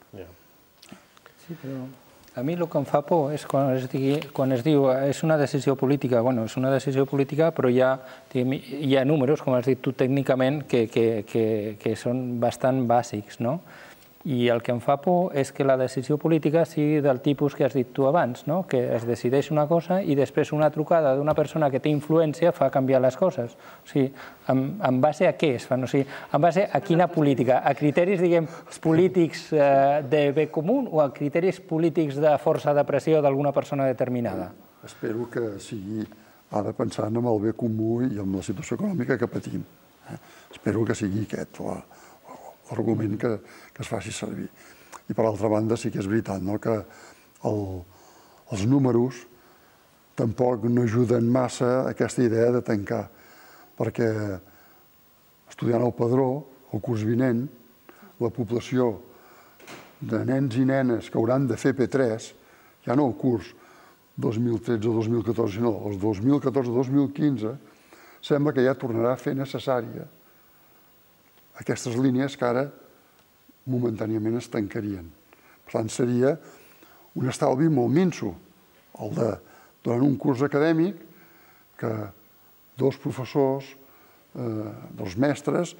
E: Sí, però a mi el que em fa por és quan es diu és una decisió política. Bueno, és una decisió política, però hi ha números, com has dit tu tècnicament, que són bastant bàsics, no? I el que em fa por és que la decisió política sigui del tipus que has dit tu abans, que es decideix una cosa i després una trucada d'una persona que té influència fa canviar les coses. O sigui, en base a què es fan? O sigui, en base a quina política? A criteris, diguem, polítics de bé comú o a criteris polítics de força de pressió d'alguna persona determinada?
G: Espero que sigui ara pensant en el bé comú i en la situació econòmica que patim. Espero que sigui aquest l'argument que es faci servir. I per altra banda sí que és veritat que els números tampoc no ajuden massa a aquesta idea de tancar, perquè estudiant el padró, el curs vinent, la població de nens i nenes que hauran de fer P3, ja no el curs 2013-2014, sinó els 2014-2015, sembla que ja tornarà a fer necessària aquestes línies que ara momentàniament es tancarien. Per tant, seria un estalvi molt minso, el de, durant un curs acadèmic, que dos professors, dos mestres,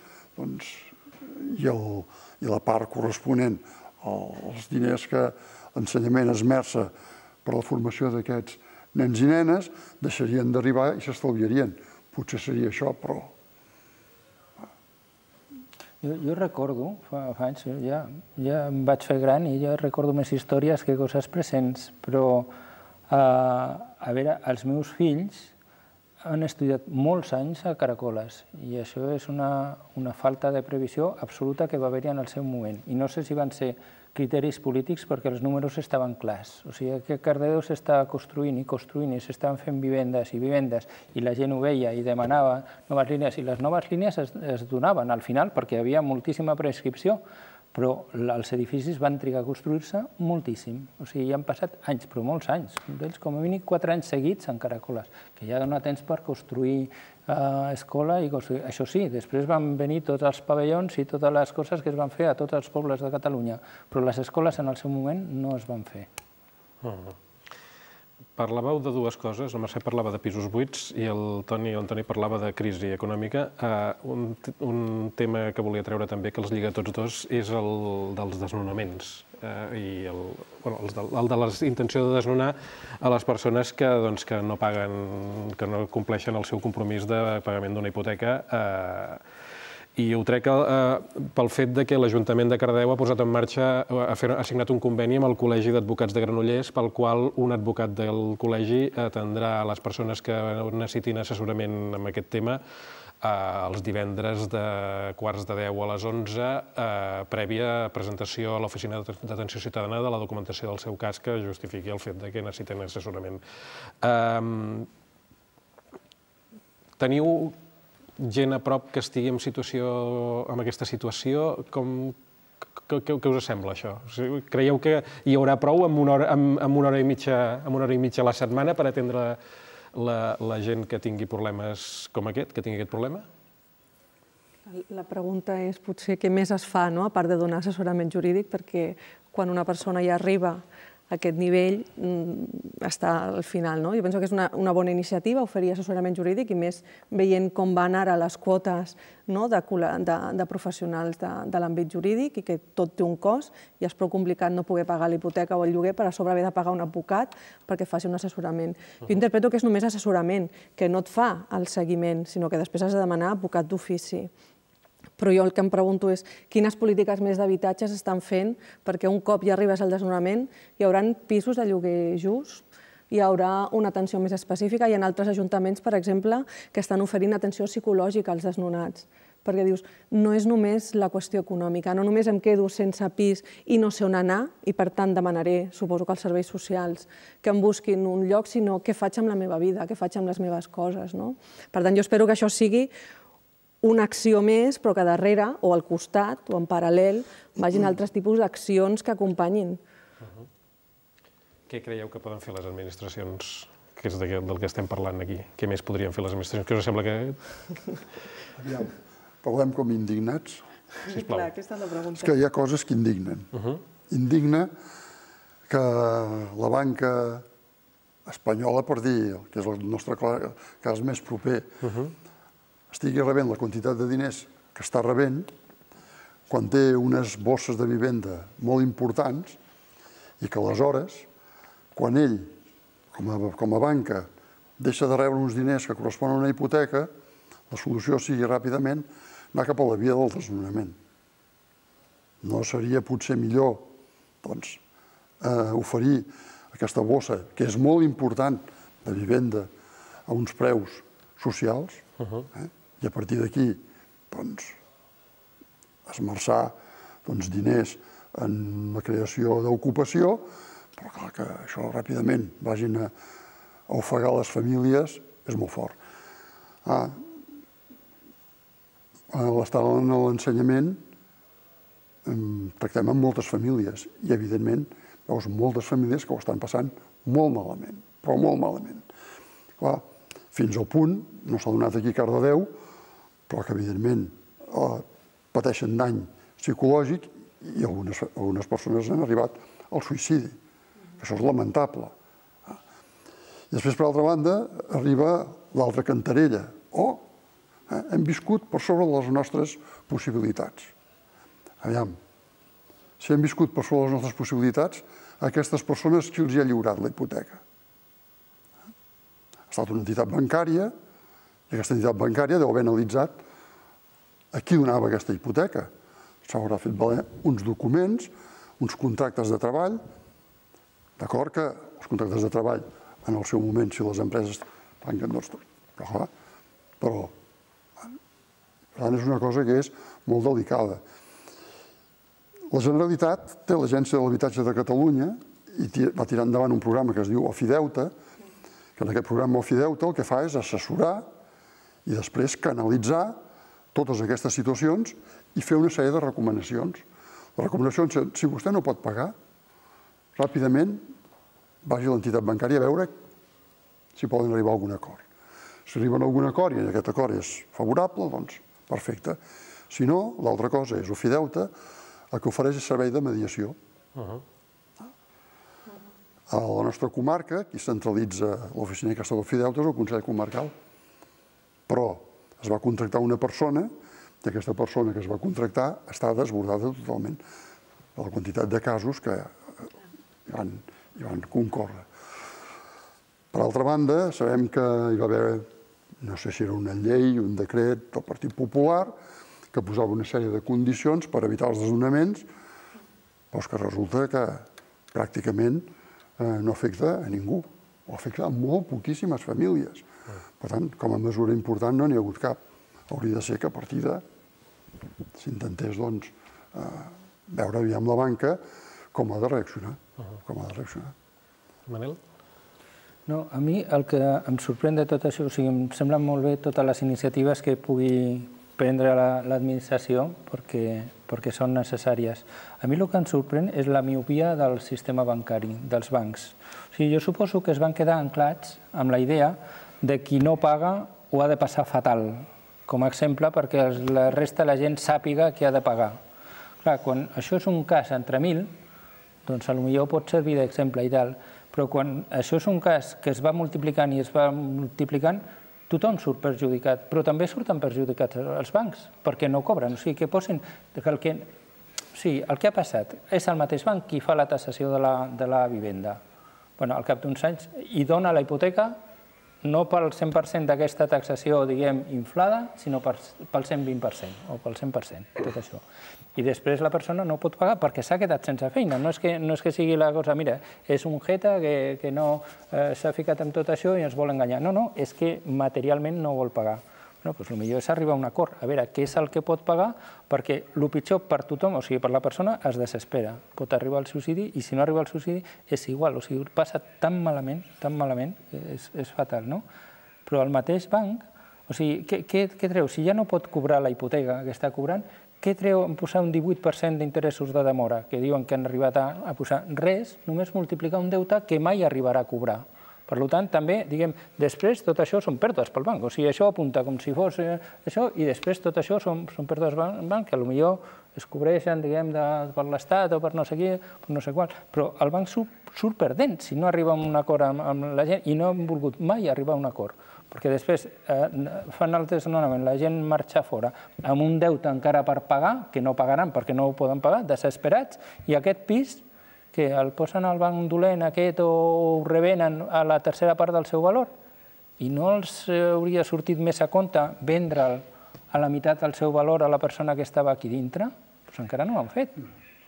G: i la part corresponent als diners que l'ensenyament esmerça per la formació d'aquests nens i nenes, deixarien d'arribar i s'estalviarien. Potser seria això, però...
E: Jo recordo, fa anys, ja em vaig fer gran i ja recordo més històries que coses presents, però, a veure, els meus fills han estudiat molts anys a Caracoles i això és una falta de previsió absoluta que va haver-hi en el seu moment. I no sé si van ser criteris polítics perquè els números estaven clars. O sigui que Cardedeu s'està construint i s'estan fent vivendes i la gent ho veia i demanava noves línies i les noves línies es donaven al final perquè hi havia moltíssima prescripció, però els edificis van trigar a construir-se moltíssim. O sigui, ja han passat anys, però molts anys, d'ells com a mínim 4 anys seguits en Caracoles, que ja dona temps per construir escola i construir... Això sí, després van venir tots els pavellons i totes les coses que es van fer a tots els pobles de Catalunya, però les escoles en el seu moment no es van fer.
A: Parlàveu de dues coses, el Mercè parlava de pisos buits i el Toni parlava de crisi econòmica. Un tema que volia treure també, que els lliga tots dos, és el dels desnonaments i el de la intenció de desnonar a les persones que no paguen, que no compleixen el seu compromís de pagament d'una hipoteca I ho trec pel fet que l'Ajuntament de Cardedeu ha posat en marxa, ha signat un conveni amb el Col·legi d'Advocats de Granollers, pel qual un advocat del col·legi atendrà a les persones que necessitin assessorament en aquest tema els divendres de quarts de 10 a les 11, prèvia presentació a l'Oficina d'Atenció Ciutadana de la documentació del seu cas que justifiqui el fet que necessiten assessorament. Teniu gent a prop que estigui en aquesta situació? Què us sembla, això? Creieu que hi haurà prou amb una hora i mitja a la setmana per atendre la gent que tingui problemes com aquest, que tingui aquest problema?
F: La pregunta és potser què més es fa, a part de donar assessorament jurídic, perquè quan una persona ja arriba a aquest nivell està al final. Jo penso que és una bona iniciativa oferir assessorament jurídic i més veient com van ara les quotes de professionals de l'àmbit jurídic i que tot té un cost i és prou complicat no poder pagar l'hipoteca o el lloguer per a sobre haver de pagar un advocat perquè faci un assessorament. Jo interpreto que és només assessorament, que no et fa el seguiment, sinó que després has de demanar advocat d'ofici. Però jo el que em pregunto és quines polítiques més d'habitatges estan fent perquè un cop ja arribes al desnonament hi haurà pisos de lloguer just, hi haurà una atenció més específica. Hi ha altres ajuntaments, per exemple, que estan oferint atenció psicològica als desnonats. Perquè dius, no és només la qüestió econòmica, no només em quedo sense pis i no sé on anar i per tant demanaré, suposo que els serveis socials, que em busquin un lloc, sinó què faig amb la meva vida, què faig amb les meves coses. Per tant, jo espero que això sigui una acció més, però que darrere, o al costat, o en paral·lel, vagin altres tipus d'accions que acompanyin.
A: Què creieu que poden fer les administracions, que és del que estem parlant aquí? Què més podrien fer les administracions? Què us sembla que...
G: Aviam, parlem com indignats.
A: Sisplau.
F: Aquesta és la pregunta.
G: És que hi ha coses que indignen. Indigna que la banca espanyola, per dir, que és el nostre cas més proper, estigui rebent la quantitat de diners que està rebent quan té unes bosses de vivenda molt importants i que aleshores, quan ell, com a banca, deixa de rebre uns diners que corresponen a una hipoteca, la solució sigui ràpidament anar cap a la via del desnonament. No seria potser millor oferir aquesta bossa, que és molt important, de vivenda a uns preus socials, i a partir d'aquí esmerçar diners en la creació d'ocupació, però clar que això ràpidament vagin a ofegar les famílies és molt fort. L'estat en l'ensenyament tractem amb moltes famílies i evidentment veus moltes famílies que ho estan passant molt malament, però molt malament. Clar, fins al punt, no s'ha donat aquí a Cardedeu, però que evidentment pateixen dany psicològic i algunes persones han arribat al suïcidi. Això és lamentable. I després, per altra banda, arriba l'altra cantarella. Hem viscut per sobre de les nostres possibilitats. Aviam, si hem viscut per sobre de les nostres possibilitats, a aquestes persones qui els hi ha lliurat la hipoteca? Ha estat una entitat bancària i aquesta entitat bancària deu haver analitzat a qui donava aquesta hipoteca. S'haurà fet valer uns documents, uns contractes de treball. D'acord que els contractes de treball, en el seu moment, si les empreses tanquen, doncs, però per tant, és una cosa que és molt delicada. La Generalitat té l'Agència de l'Habitatge de Catalunya i va tirar endavant un programa que es diu Ofideute, que en aquest programa Ofideute el que fa és assessorar i després canalitzar totes aquestes situacions i fer una sèrie de recomanacions. Les recomanacions, si vostè no pot pagar, ràpidament vagi a l'entitat bancària a veure si poden arribar a algun acord. Si arriben a algun acord i aquest acord és favorable, doncs perfecte. Si no, l'altra cosa és Ofideute, el que ofereix és servei de mediació. A la nostra comarca, qui centralitza l'oficina aquesta d'Ofideute és el Consell Comarcal. Però es va contractar una persona i aquesta persona que es va contractar està desbordada totalment de la quantitat de casos que hi van concórrer. Per altra banda, sabem que hi va haver, no sé si era una llei, un decret del Partit Popular, que posava una sèrie de condicions per evitar els desnonaments, però que resulta que pràcticament no afecta a ningú, o afecta a molt poquíssimes famílies. Per tant, com a mesura important no n'hi ha hagut cap. Hauria de ser que a partir de s'intentés veure aviam la banca com ha de reaccionar.
A: Manel?
E: No, a mi el que em sorprèn de tot això, o sigui, em semblen molt bé totes les iniciatives que pugui prendre l'administració perquè són necessàries. A mi el que em sorprèn és la miopia del sistema bancari, dels bancs. O sigui, jo suposo que es van quedar anclats amb la idea de qui no paga ho ha de passar fatal, com a exemple perquè la resta de la gent sàpiga qui ha de pagar. Clar, quan això és un cas entre 1.000, doncs potser pot servir d'exemple i tal, però quan això és un cas que es va multiplicant i es va multiplicant, tothom surt perjudicat, però també surten perjudicats els bancs, perquè no cobren. O sigui, que posin... El que ha passat és el mateix banc qui fa la taxació de la vivenda. Al cap d'uns anys, i dona la hipoteca no pel 100% d'aquesta taxació, diguem, inflada, sinó pel 120% o pel 100%, tot això. I després la persona no pot pagar perquè s'ha quedat sense feina. No és que sigui la cosa, mira, és un jeta que no s'ha ficat en tot això i ens vol enganyar. No, és que materialment no vol pagar. Doncs el millor és arribar a un acord, a veure què és el que pot pagar, perquè el pitjor per tothom, o sigui, per la persona, es desespera. Pot arribar al suïcidi i si no arriba al suïcidi és igual, o sigui, passa tan malament, és fatal, no? Però el mateix banc, o sigui, què treu? Si ja no pot cobrar la hipoteca que està cobrant, què treu en posar un 18% d'interessos de demora, que diuen que han arribat a posar res, només multiplicar un deute que mai arribarà a cobrar. Per tant, també, diguem, després tot això són pèrdues pel banc. O sigui, això apunta com si fos això i després tot això són pèrdues pel banc que potser es cobreixen, diguem, per l'Estat o per no sé qui, per no sé qual. Però el banc surt perdent si no arriba a un acord amb la gent i no han volgut mai arribar a un acord. Perquè després fan el desnonament, la gent marxa fora amb un deute encara per pagar, que no pagaran perquè no ho poden pagar, desesperats, i aquest pis que el posen al banc dolent aquest o ho revenen a la tercera part del seu valor i no els hauria sortit més a compte vendre'l a la meitat del seu valor a la persona que estava aquí dintre? Doncs encara no ho han fet.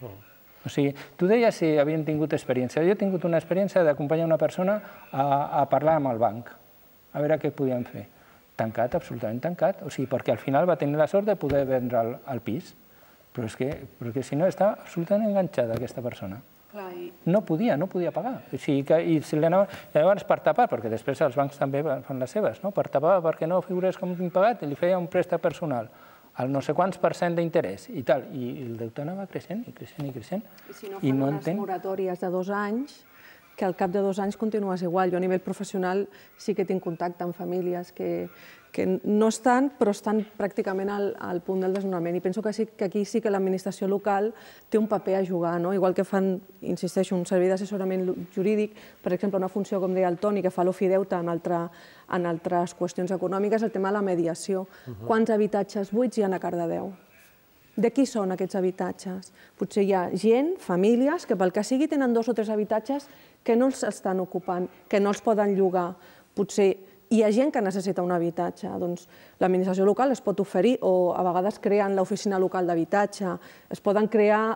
E: O sigui, tu deies si havien tingut experiència. Jo he tingut una experiència d'acompanyar una persona a parlar amb el banc, a veure què podien fer. Tancat, absolutament tancat. O sigui, perquè al final va tenir la sort de poder vendre el pis. Però és que si no està absolutament enganxada aquesta persona. No podia pagar. I llavors per tapar, perquè després els bancs també fan les seves, per tapar perquè no figurés com impagat, li feia un préstec personal al no sé quants % d'interès i tal, i el deute anava creixent i creixent i creixent.
F: I si no fan unes moratòries de 2 anys, que al cap de 2 anys continues igual. Jo a nivell professional sí que tinc contacte amb famílies que no estan, però estan pràcticament al punt del desnonament. I penso que aquí sí que l'administració local té un paper a jugar, igual que fan, insisteixo, un servei d'assessorament jurídic, per exemple, una funció, com deia el Toni, que fa l'ofideute en altres qüestions econòmiques, el tema de la mediació. Quants habitatges buits hi ha a Cardedeu? De qui són aquests habitatges? Potser hi ha gent, famílies, que pel que sigui tenen 2 o 3 habitatges que no els estan ocupant, que no els poden llogar. Potser hi ha gent que necessita un habitatge. Doncs l'administració local es pot oferir, o a vegades creen l'oficina local d'habitatge, es poden crear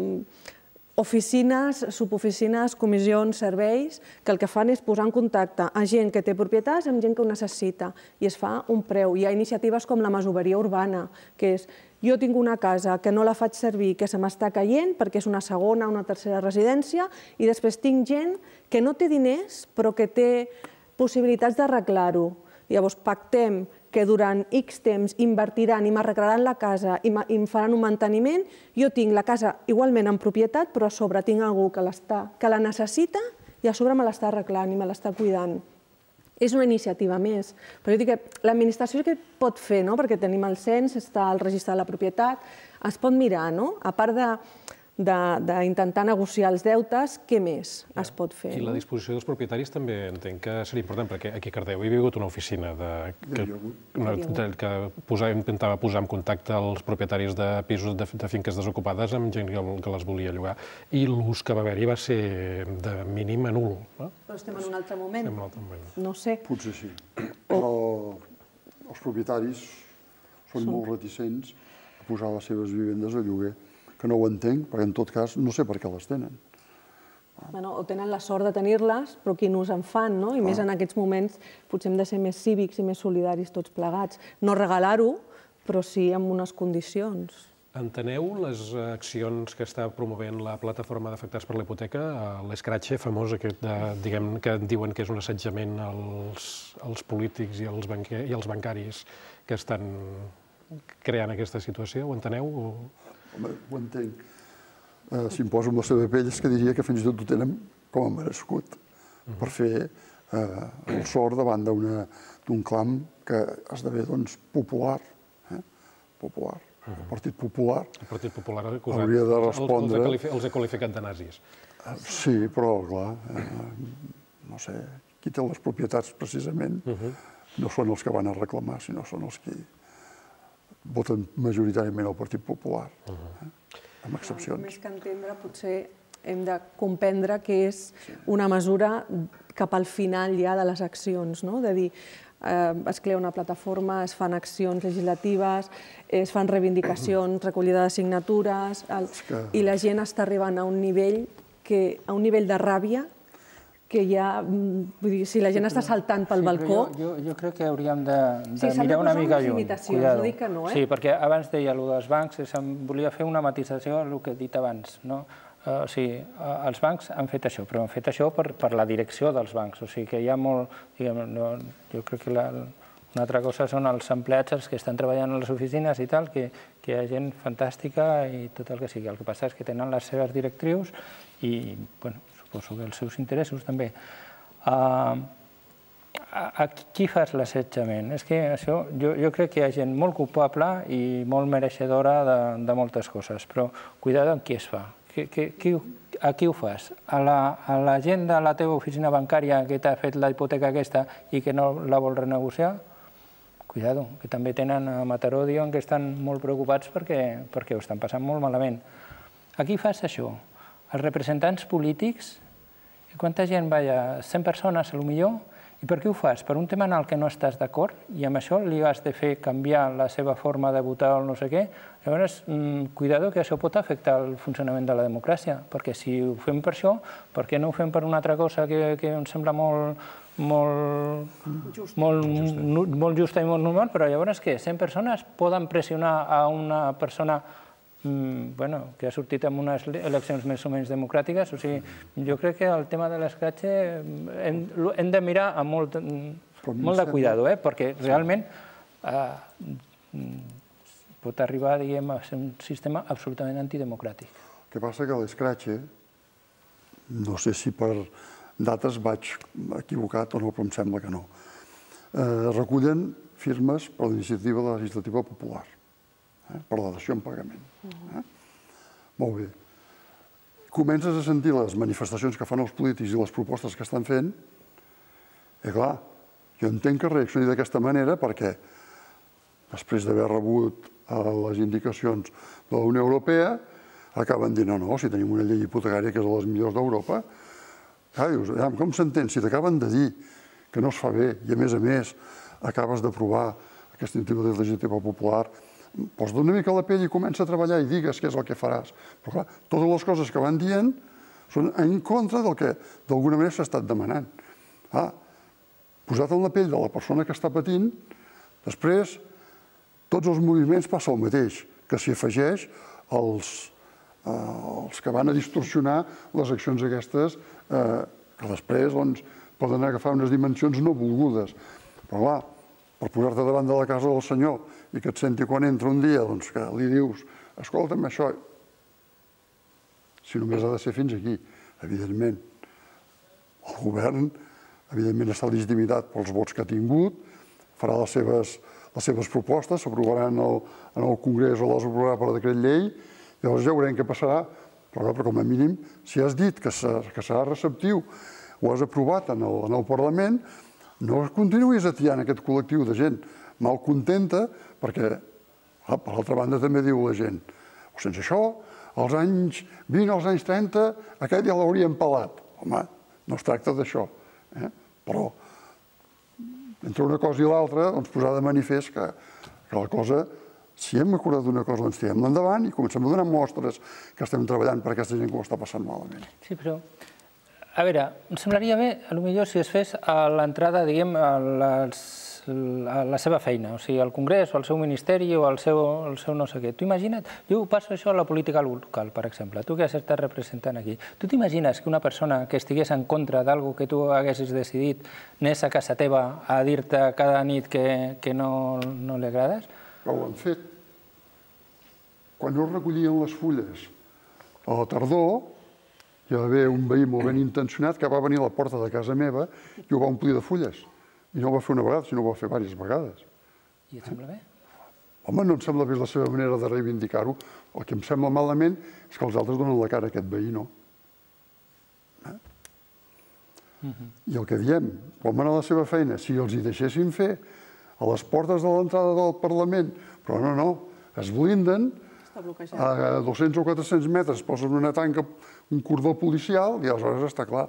F: oficines, suboficines, comissions, serveis, que el que fan és posar en contacte a gent que té propietats amb gent que ho necessita i es fa un preu. Hi ha iniciatives com la masoveria urbana, que és jo tinc una casa que no la faig servir, que se m'està caient perquè és una segona o una tercera residència, i després tinc gent que no té diners però que té possibilitats d'arreglar-ho. Llavors pactem que durant X temps invertiran i m'arreglaran la casa i em faran un manteniment. Jo tinc la casa igualment en propietat, però a sobre tinc algú que la necessita i a sobre me l'està arreglant i me l'està cuidant. És una iniciativa més. Però jo dic que l'administració què pot fer, perquè tenim el cens, està el registre de la propietat, es pot mirar, a part d'intentar negociar els deutes, què més es pot fer?
A: I la disposició dels propietaris també entenc que seria important, perquè aquí a Cardedeu hi havia hagut una oficina que intentava posar en contacte els propietaris de pisos de finques desocupades amb gent que les volia llogar, i l'ús que va haver-hi va ser de mínim a nul.
F: Però estem en un altre moment. No sé.
G: Potser sí. Però els propietaris són molt reticents posar les seves vivendes a lloguer, que no ho entenc, perquè en tot cas no sé per què les tenen.
F: O tenen la sort de tenir-les, però quin ús en fan, no? I més en aquests moments potser hem de ser més cívics i més solidaris tots plegats. No regalar-ho, però sí amb unes condicions.
A: Enteneu les accions que està promovent la plataforma d'afectats per la hipoteca, l'Escratxe famós, que diuen que és un assetjament als polítics i als bancaris que estan creant aquesta situació? Ho enteneu?
G: Home, ho entenc. Si em poso amb la seva pell és que diria que fins i tot ho tenen com a merescut per fer el sort davant d'un clam que esdevé popular. El Partit Popular hauria de respondre...
A: Els ha qualificat de nazis.
G: Sí, però, clar, no sé, qui té les propietats precisament no són els que van a reclamar, sinó són els que voten majoritàriament el Partit Popular, amb excepcions.
F: Més que entendre, potser hem de comprendre que és una mesura cap al final ja de les accions, no? De dir, es crea una plataforma, es fan accions legislatives, es fan reivindicacions, recollida de signatures, i la gent està arribant a un nivell de ràbia que ja, vull dir, si la gent està saltant pel balcó...
E: Jo crec que hauríem de mirar una mica lluny.
F: No dic que no,
E: Sí, perquè abans deia allò dels bancs, volia fer una matització al que he dit abans, no? O sigui, els bancs han fet això, però han fet això per la direcció dels bancs. O sigui que hi ha molt... Jo crec que una altra cosa són els empleats, els que estan treballant a les oficines i tal, que hi ha gent fantàstica i tot el que sigui. El que passa és que tenen les seves directrius i, bueno, suposo que els seus interessos també. A qui fas l'assetjament? És que això, jo crec que hi ha gent molt culpable i molt mereixedora de moltes coses, però cuidado amb qui es fa. A qui ho fas? A la gent de la teva oficina bancària que t'ha fet la hipoteca aquesta i que no la vol renegociar? Cuidado, que també tenen a Mataró, diuen que estan molt preocupats perquè ho estan passant molt malament. A qui fas això? Els representants polítics? Quanta gent va allà? 100 persones, potser? I per què ho fas? Per un tema en el que no estàs d'acord i amb això li has de fer canviar la seva forma de votar o no sé què. Llavors, cuidado que això pot afectar el funcionament de la democràcia, perquè si ho fem per això, per què no ho fem per una altra cosa que em sembla molt justa i molt normal, però llavors què? 100 persones poden pressionar a una persona que ha sortit en unes eleccions més o menys democràtiques. O sigui, jo crec que el tema de l'escratxe hem de mirar amb molt de cuidado, perquè realment pot arribar, diguem, a ser un sistema absolutament antidemocràtic.
G: El que passa que l'escratxe, no sé si per dates vaig equivocat o no, però em sembla que no, recullen firmes per l'iniciativa legislativa popular, per la dació en pagament. Molt bé. Comences a sentir les manifestacions que fan els polítics i les propostes que estan fent, i clar, jo entenc que reaccioni d'aquesta manera perquè després d'haver rebut les indicacions de la Unió Europea acaben dient, no, si tenim una llei hipotecària que és de les millors d'Europa, dius, com s'entén? Si t'acaben de dir que no es fa bé i a més acabes d'aprovar aquesta iniciativa legislativa popular, posa't una mica la pell i comença a treballar i digues què és el que faràs. Però clar, totes les coses que van dient són en contra del que d'alguna manera s'ha estat demanant. Posat en la pell de la persona que està patint, després tots els moviments passa el mateix, que s'hi afegeix els que van a distorsionar les accions aquestes que després poden agafar unes dimensions no volgudes. Però clar, per posar-te davant de la casa del senyor i que et senti quan entra un dia que li dius, escolta'm això, si només ha de ser fins aquí, evidentment. El govern, evidentment, està legitimitat pels vots que ha tingut, farà les seves propostes, s'aprovaran en el Congrés o les aprovarà per decret llei, i llavors ja veurem què passarà, però com a mínim, si has dit que serà receptiu o has aprovat en el Parlament, no continuïs atiant aquest col·lectiu de gent malcontenta, perquè, per altra banda, també diu la gent, sense això, als anys 20, als anys 30, aquest ja l'hauríem pelat. Home, no es tracta d'això. Però, entre una cosa i l'altra, posar de manifest que la cosa Si hem acordat una cosa, doncs tirem-la endavant i comencem a donar mostres que estem treballant per aquesta gent que ho està passant malament.
E: Sí, però, a veure, em semblaria bé, potser si es fes a l'entrada, diguem, a la seva feina, o sigui, al Congrés, o al seu ministeri, o al seu no sé què. Tu imagina't, jo passo això a la política local, per exemple, tu que has estat representant aquí. Tu t'imagines que una persona que estigués en contra d'algo que tu haguessis decidit anés a casa teva a dir-te cada nit que no li agrades?
G: Però ho han fet. Quan no recollien les fulles a la tardor, hi va haver un veí molt ben intencionat que va venir a la porta de casa meva i ho va omplir de fulles. I no ho va fer una vegada, sinó ho va fer diverses vegades.
E: I et sembla bé?
G: Home, no em sembla bé la seva manera de reivindicar-ho. El que em sembla malament és que els altres donen la cara a aquest veí, no? I el que diem, quan van a la seva feina, si els hi deixessin fer a les portes de l'entrada del Parlament, però no, es blinden, a 200 o 400 metres posen una tanca, un cordó policial, i aleshores està clar.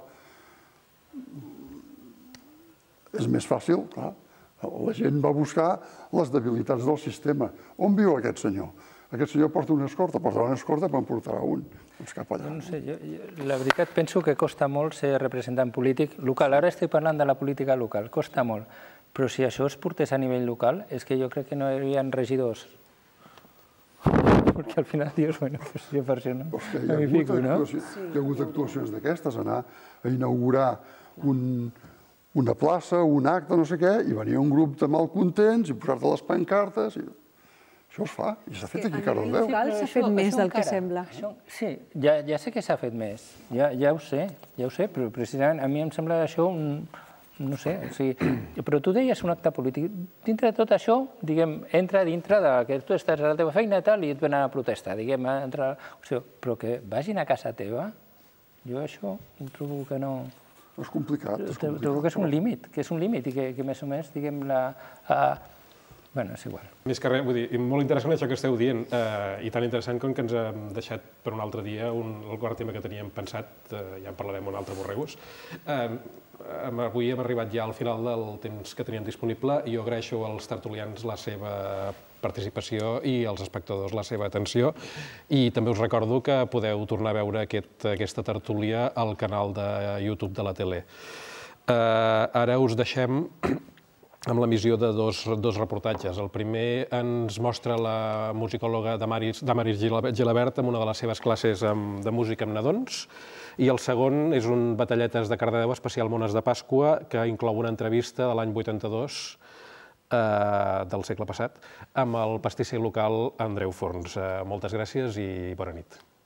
G: És més fàcil, clar. La gent va buscar les debilitats del sistema. On viu aquest senyor? Aquest senyor porta una escorta, portarà una escorta, però en portarà un. Doncs cap allà.
E: No sé, la veritat penso que costa molt ser representant polític local. Ara estic parlant de la política local, costa molt. Però si això es portés a nivell local, és que jo crec que no hi havia regidors. Perquè al final dius, bueno, jo per això no m'hi fico, no?
G: Hi ha hagut actuacions d'aquestes, anar a inaugurar una plaça, un acte, no sé què, i venia un grup de malcontents i posar-te les pancartes. Això es fa, i s'ha fet aquí a Cardedeu.
F: A nivell local s'ha fet més del que sembla.
E: Sí, ja sé que s'ha fet més, ja ho sé, però precisament a mi em sembla això no sé, però tu deies un acte polític. Dintre de tot això, diguem, entra dintre que tu estàs a la teva feina i tal i et venen a protestar, diguem, però que vagin a casa teva, jo això ho trobo que no...
G: És complicat.
E: Trobo que és un límit, i que més o més, diguem, bueno, és igual.
A: Més que res, vull dir, molt interessant això que esteu dient, i tan interessant com que ens hem deixat per un altre dia el quart tema que teníem pensat, ja en parlarem un altre, Borregos. Avui hem arribat ja al final del temps que teníem disponible i jo agraeixo als tertulians la seva participació i als espectadors la seva atenció, i també us recordo que podeu tornar a veure aquesta tertúlia al canal de YouTube de la tele. Ara us deixem amb l'emissió de dos reportatges. El primer ens mostra la musicòloga Damaris Gilabert amb una de les seves classes de música amb nadons, i el segon és un Batalletes de Cardedeu especial Mones de Pasqua, que inclou una entrevista de l'any 82 del segle passat amb el pastisser local Andreu Forns. Moltes gràcies i bona nit.